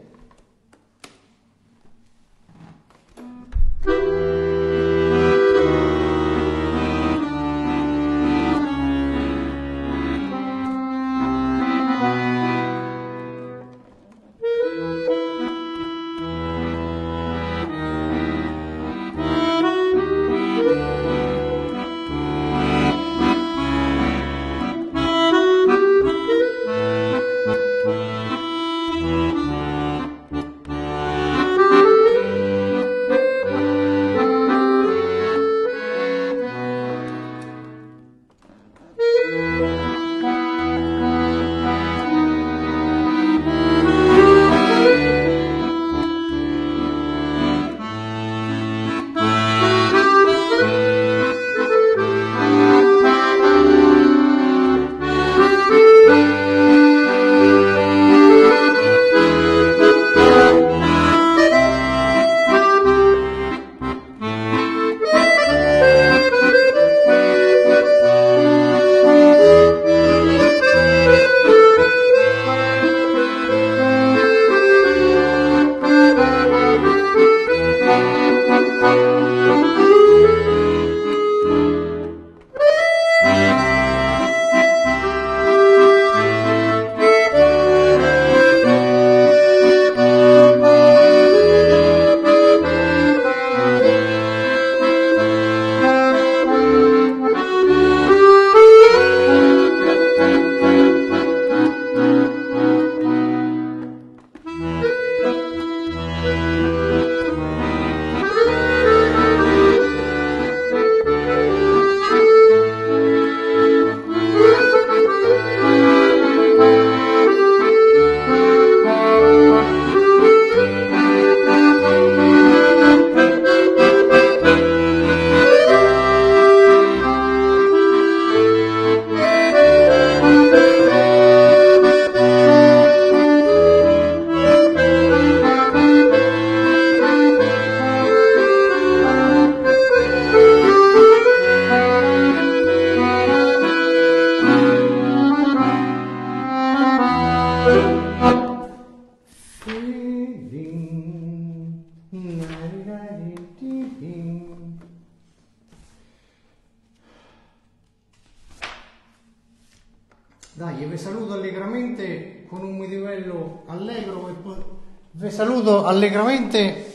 Dai, vi saluto allegramente con un medioevo allegro e poi vi saluto allegramente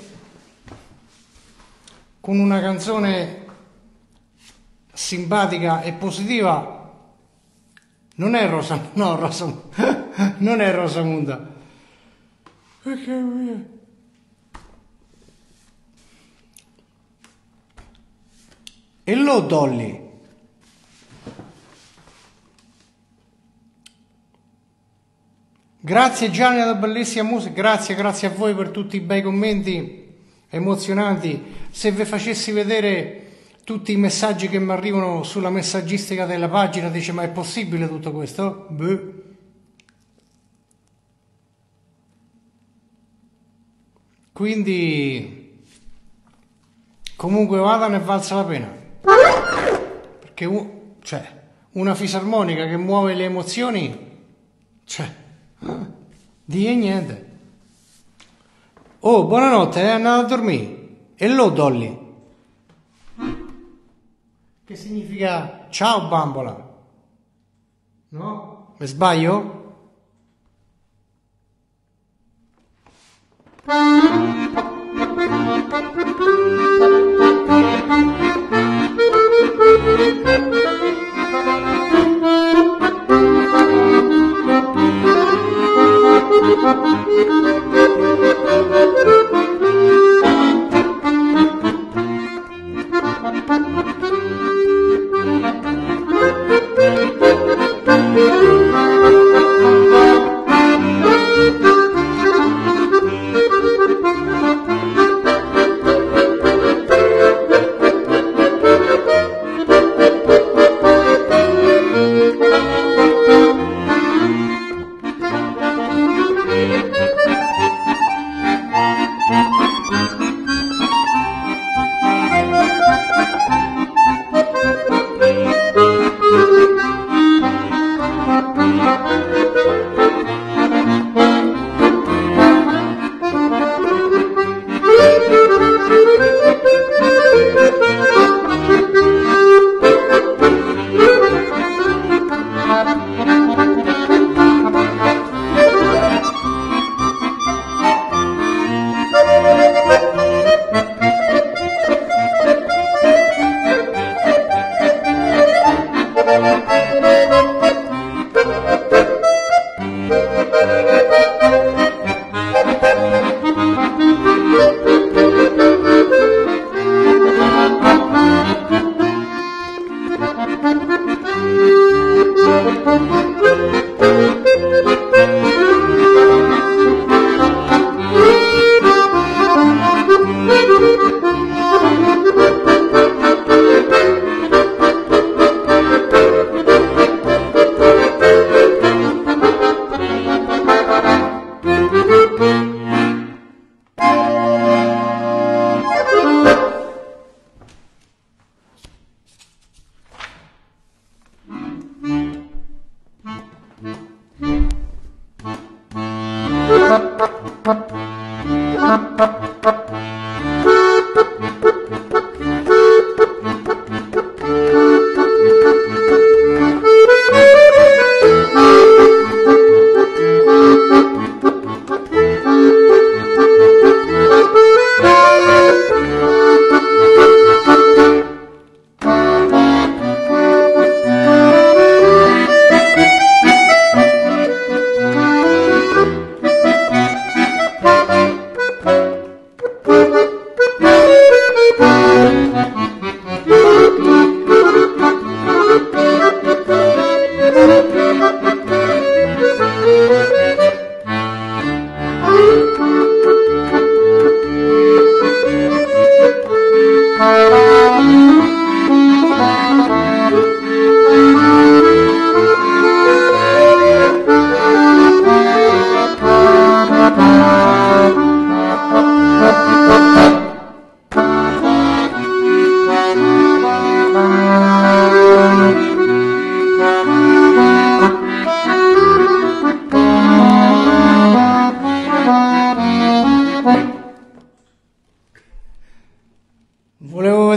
con una canzone simpatica e positiva. Non è non è Rosamunda. Hello Dolly. Grazie Gianni della bellissima musica, grazie a voi per tutti i bei commenti emozionanti. Se vi facessi vedere tutti i messaggi che mi arrivano sulla messaggistica della pagina, dice ma è possibile tutto questo? Beh. Quindi comunque vada, ne valsa la pena, perché una fisarmonica che muove le emozioni, di niente. Oh, buonanotte, andate a dormire. Hello Dolly, che significa ciao bambola, no? Mi sbaglio?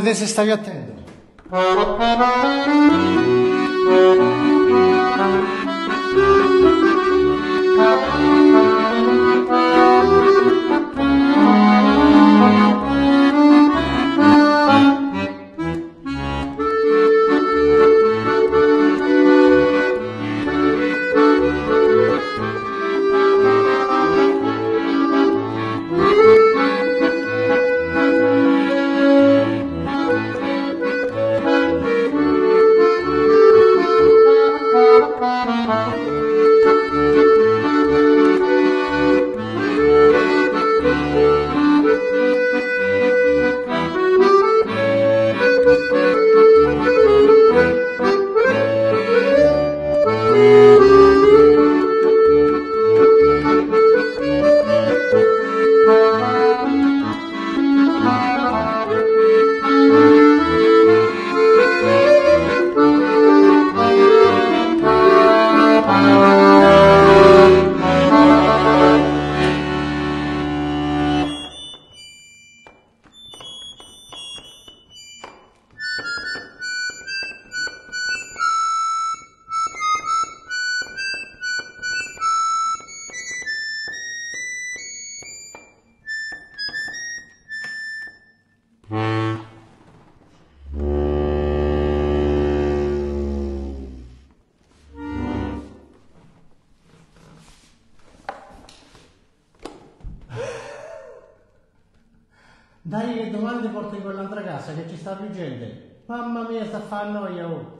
vedere se stavi attento. Dai che domani ti porto in quell'altra casa che ci sta più gente. Mamma mia, sta a fare noia, oh.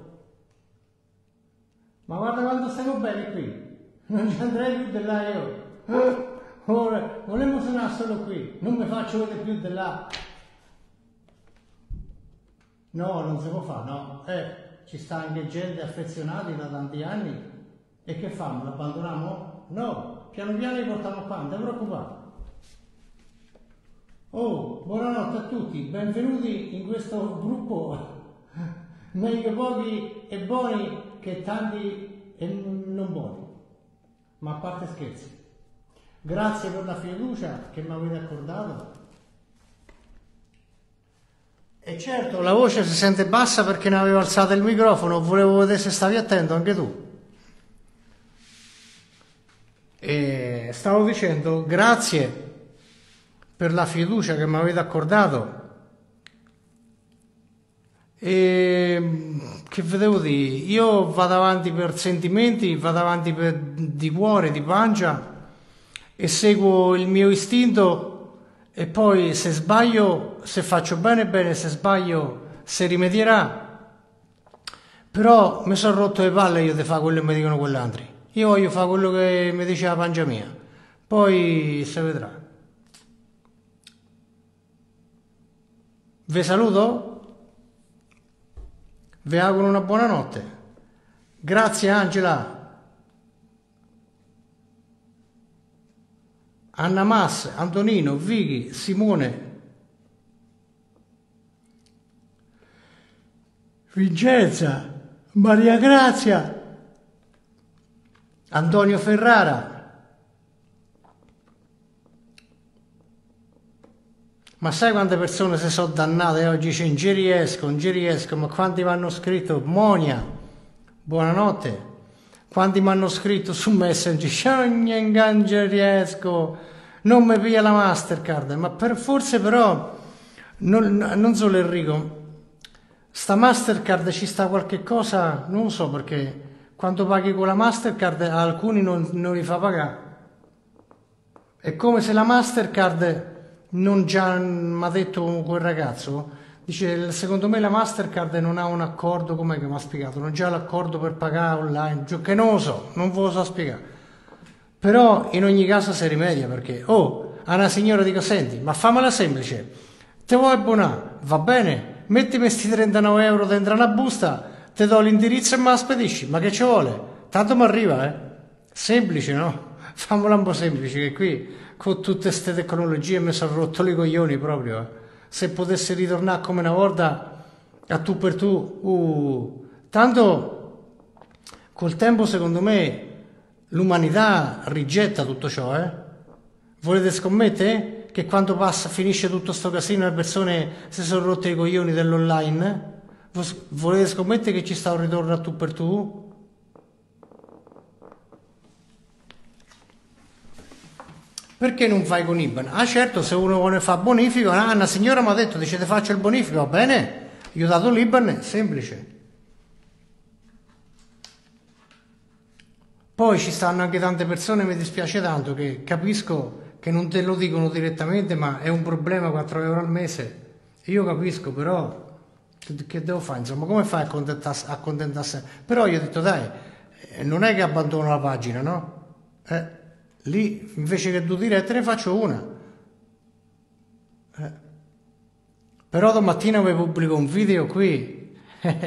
Ma guarda quanto stiamo bene qui. Non ci andrei più di là io. Ora, volevo suonare solo qui. Non mi faccio vedere più di là. No, non si può fare, no. Ci sta anche gente affezionata da tanti anni. E che fanno? L'abbandoniamo? No, piano piano li portiamo qua, non ti preoccupare. Oh, buonanotte a tutti, benvenuti in questo gruppo, meglio pochi e buoni che tanti e non buoni, ma a parte scherzi. Grazie per la fiducia che mi avete accordato. E certo, la voce si sente bassa perché ne avevo alzato il microfono, volevo vedere se stavi attento anche tu. E stavo dicendo grazie per la fiducia che mi avete accordato. E che vedevo dire, io vado avanti per sentimenti, vado avanti di cuore, di pancia e seguo il mio istinto e poi se sbaglio, se faccio bene, se sbaglio si rimedierà. Però mi sono rotto le palle io di fare quello che mi dicono quell'altri. Io voglio fare quello che mi dice la pancia mia, poi si vedrà. Vi saluto, vi auguro una buona notte. Grazie Angela, Anna Mas, Antonino, Vicky, Simone, Vincenza, Maria Grazia, Antonio Ferrara. Ma sai quante persone si sono dannate oggi? C'è non ci riesco, ma quanti mi hanno scritto? Monia, buonanotte. Quanti mi hanno scritto su Messenger? Non ci riesco, non mi piglia la Mastercard. Ma forse però, non solo Enrico, sta Mastercard ci sta qualche cosa, non lo so perché quando paghi con la Mastercard a alcuni non li fa pagare. È come se la Mastercard non già mi ha detto quel ragazzo, dice secondo me la Mastercard non ha un accordo, com'è che mi ha spiegato, non già l'accordo per pagare online, che non lo so, non ve lo so spiegare, però in ogni caso si rimedia perché a una signora dico senti ma fammela semplice, te vuoi abbonare, va bene, mettimi questi 39 euro dentro una busta, te do l'indirizzo e me la spedisci, ma che ci vuole, tanto mi arriva, semplice no? Fammela un po' semplice che qui con tutte queste tecnologie mi sono rotto i coglioni proprio. Se potessi ritornare come una volta a tu per tu, tanto col tempo secondo me l'umanità rigetta tutto ciò. Volete scommettere? che quando finisce tutto sto casino le persone si sono rotte i coglioni dell'online? Volete scommettere che ci sta un ritorno a tu per tu? Perché non fai con IBAN? Ah certo, se uno vuole fare bonifico, una signora mi ha detto, dice, ti faccio il bonifico, va bene? Gli ho dato l'IBAN, semplice. Poi ci stanno anche tante persone, mi dispiace tanto, che capisco che non te lo dicono direttamente, ma è un problema 4 euro al mese. Io capisco, però che devo fare? Insomma, come fai a accontentarsi? Però io ho detto, dai, non è che abbandono la pagina, no? Lì, invece che 2 dirette, ne faccio una. Però domattina vi pubblico un video qui.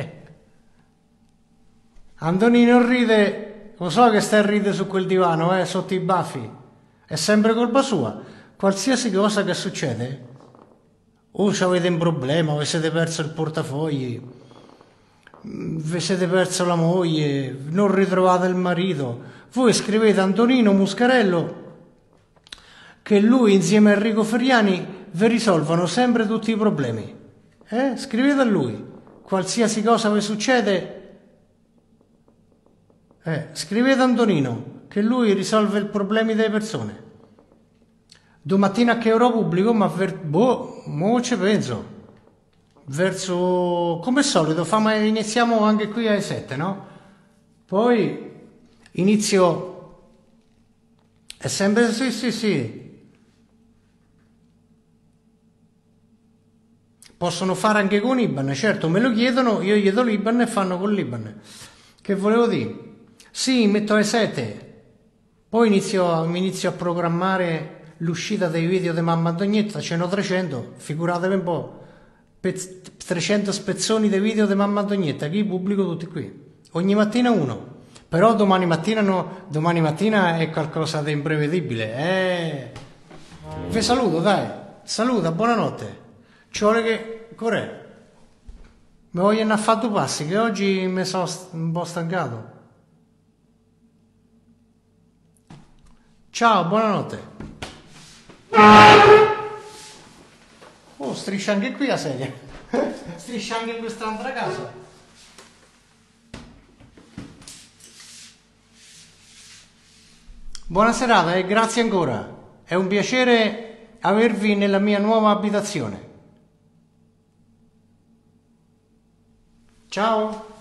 Antonino ride, lo so che stai a ridere su quel divano, sotto i baffi. È sempre colpa sua. Qualsiasi cosa che succede, o avete un problema, vi siete perso il portafogli, vi siete perso la moglie, non ritrovate il marito, voi scrivete a Antonino Muscarello che lui insieme a Enrico Feriani vi risolvono sempre tutti i problemi. Scrivete a lui. Qualsiasi cosa vi succede, scrivete a Antonino che lui risolve i problemi delle persone. Domattina a che ora pubblico? Ma mo ci penso. Verso, come al solito, iniziamo anche qui alle 7, no? Poi inizio, è sempre, sì. Possono fare anche con IBAN, certo, me lo chiedono, io gli do l'IBAN e fanno con l'IBAN. Che volevo dire? Sì, metto alle 7, poi mi inizio a programmare l'uscita dei video di Mamma Antonietta, ce n'ho 300, figuratevi un po', 300 spezzoni dei video di Mamma Antonietta, che pubblico tutti qui, ogni mattina uno, però domani mattina è qualcosa di imprevedibile, vi saluto, dai, saluta, buonanotte, ci vuole che, corre, mi vogliono a fare 2 passi, che oggi mi sono un po' stancato. Ciao, buonanotte. Oh, striscia anche qui la sedia. Striscia anche in quest'altra casa. Buona serata e grazie ancora. È un piacere avervi nella mia nuova abitazione. Ciao.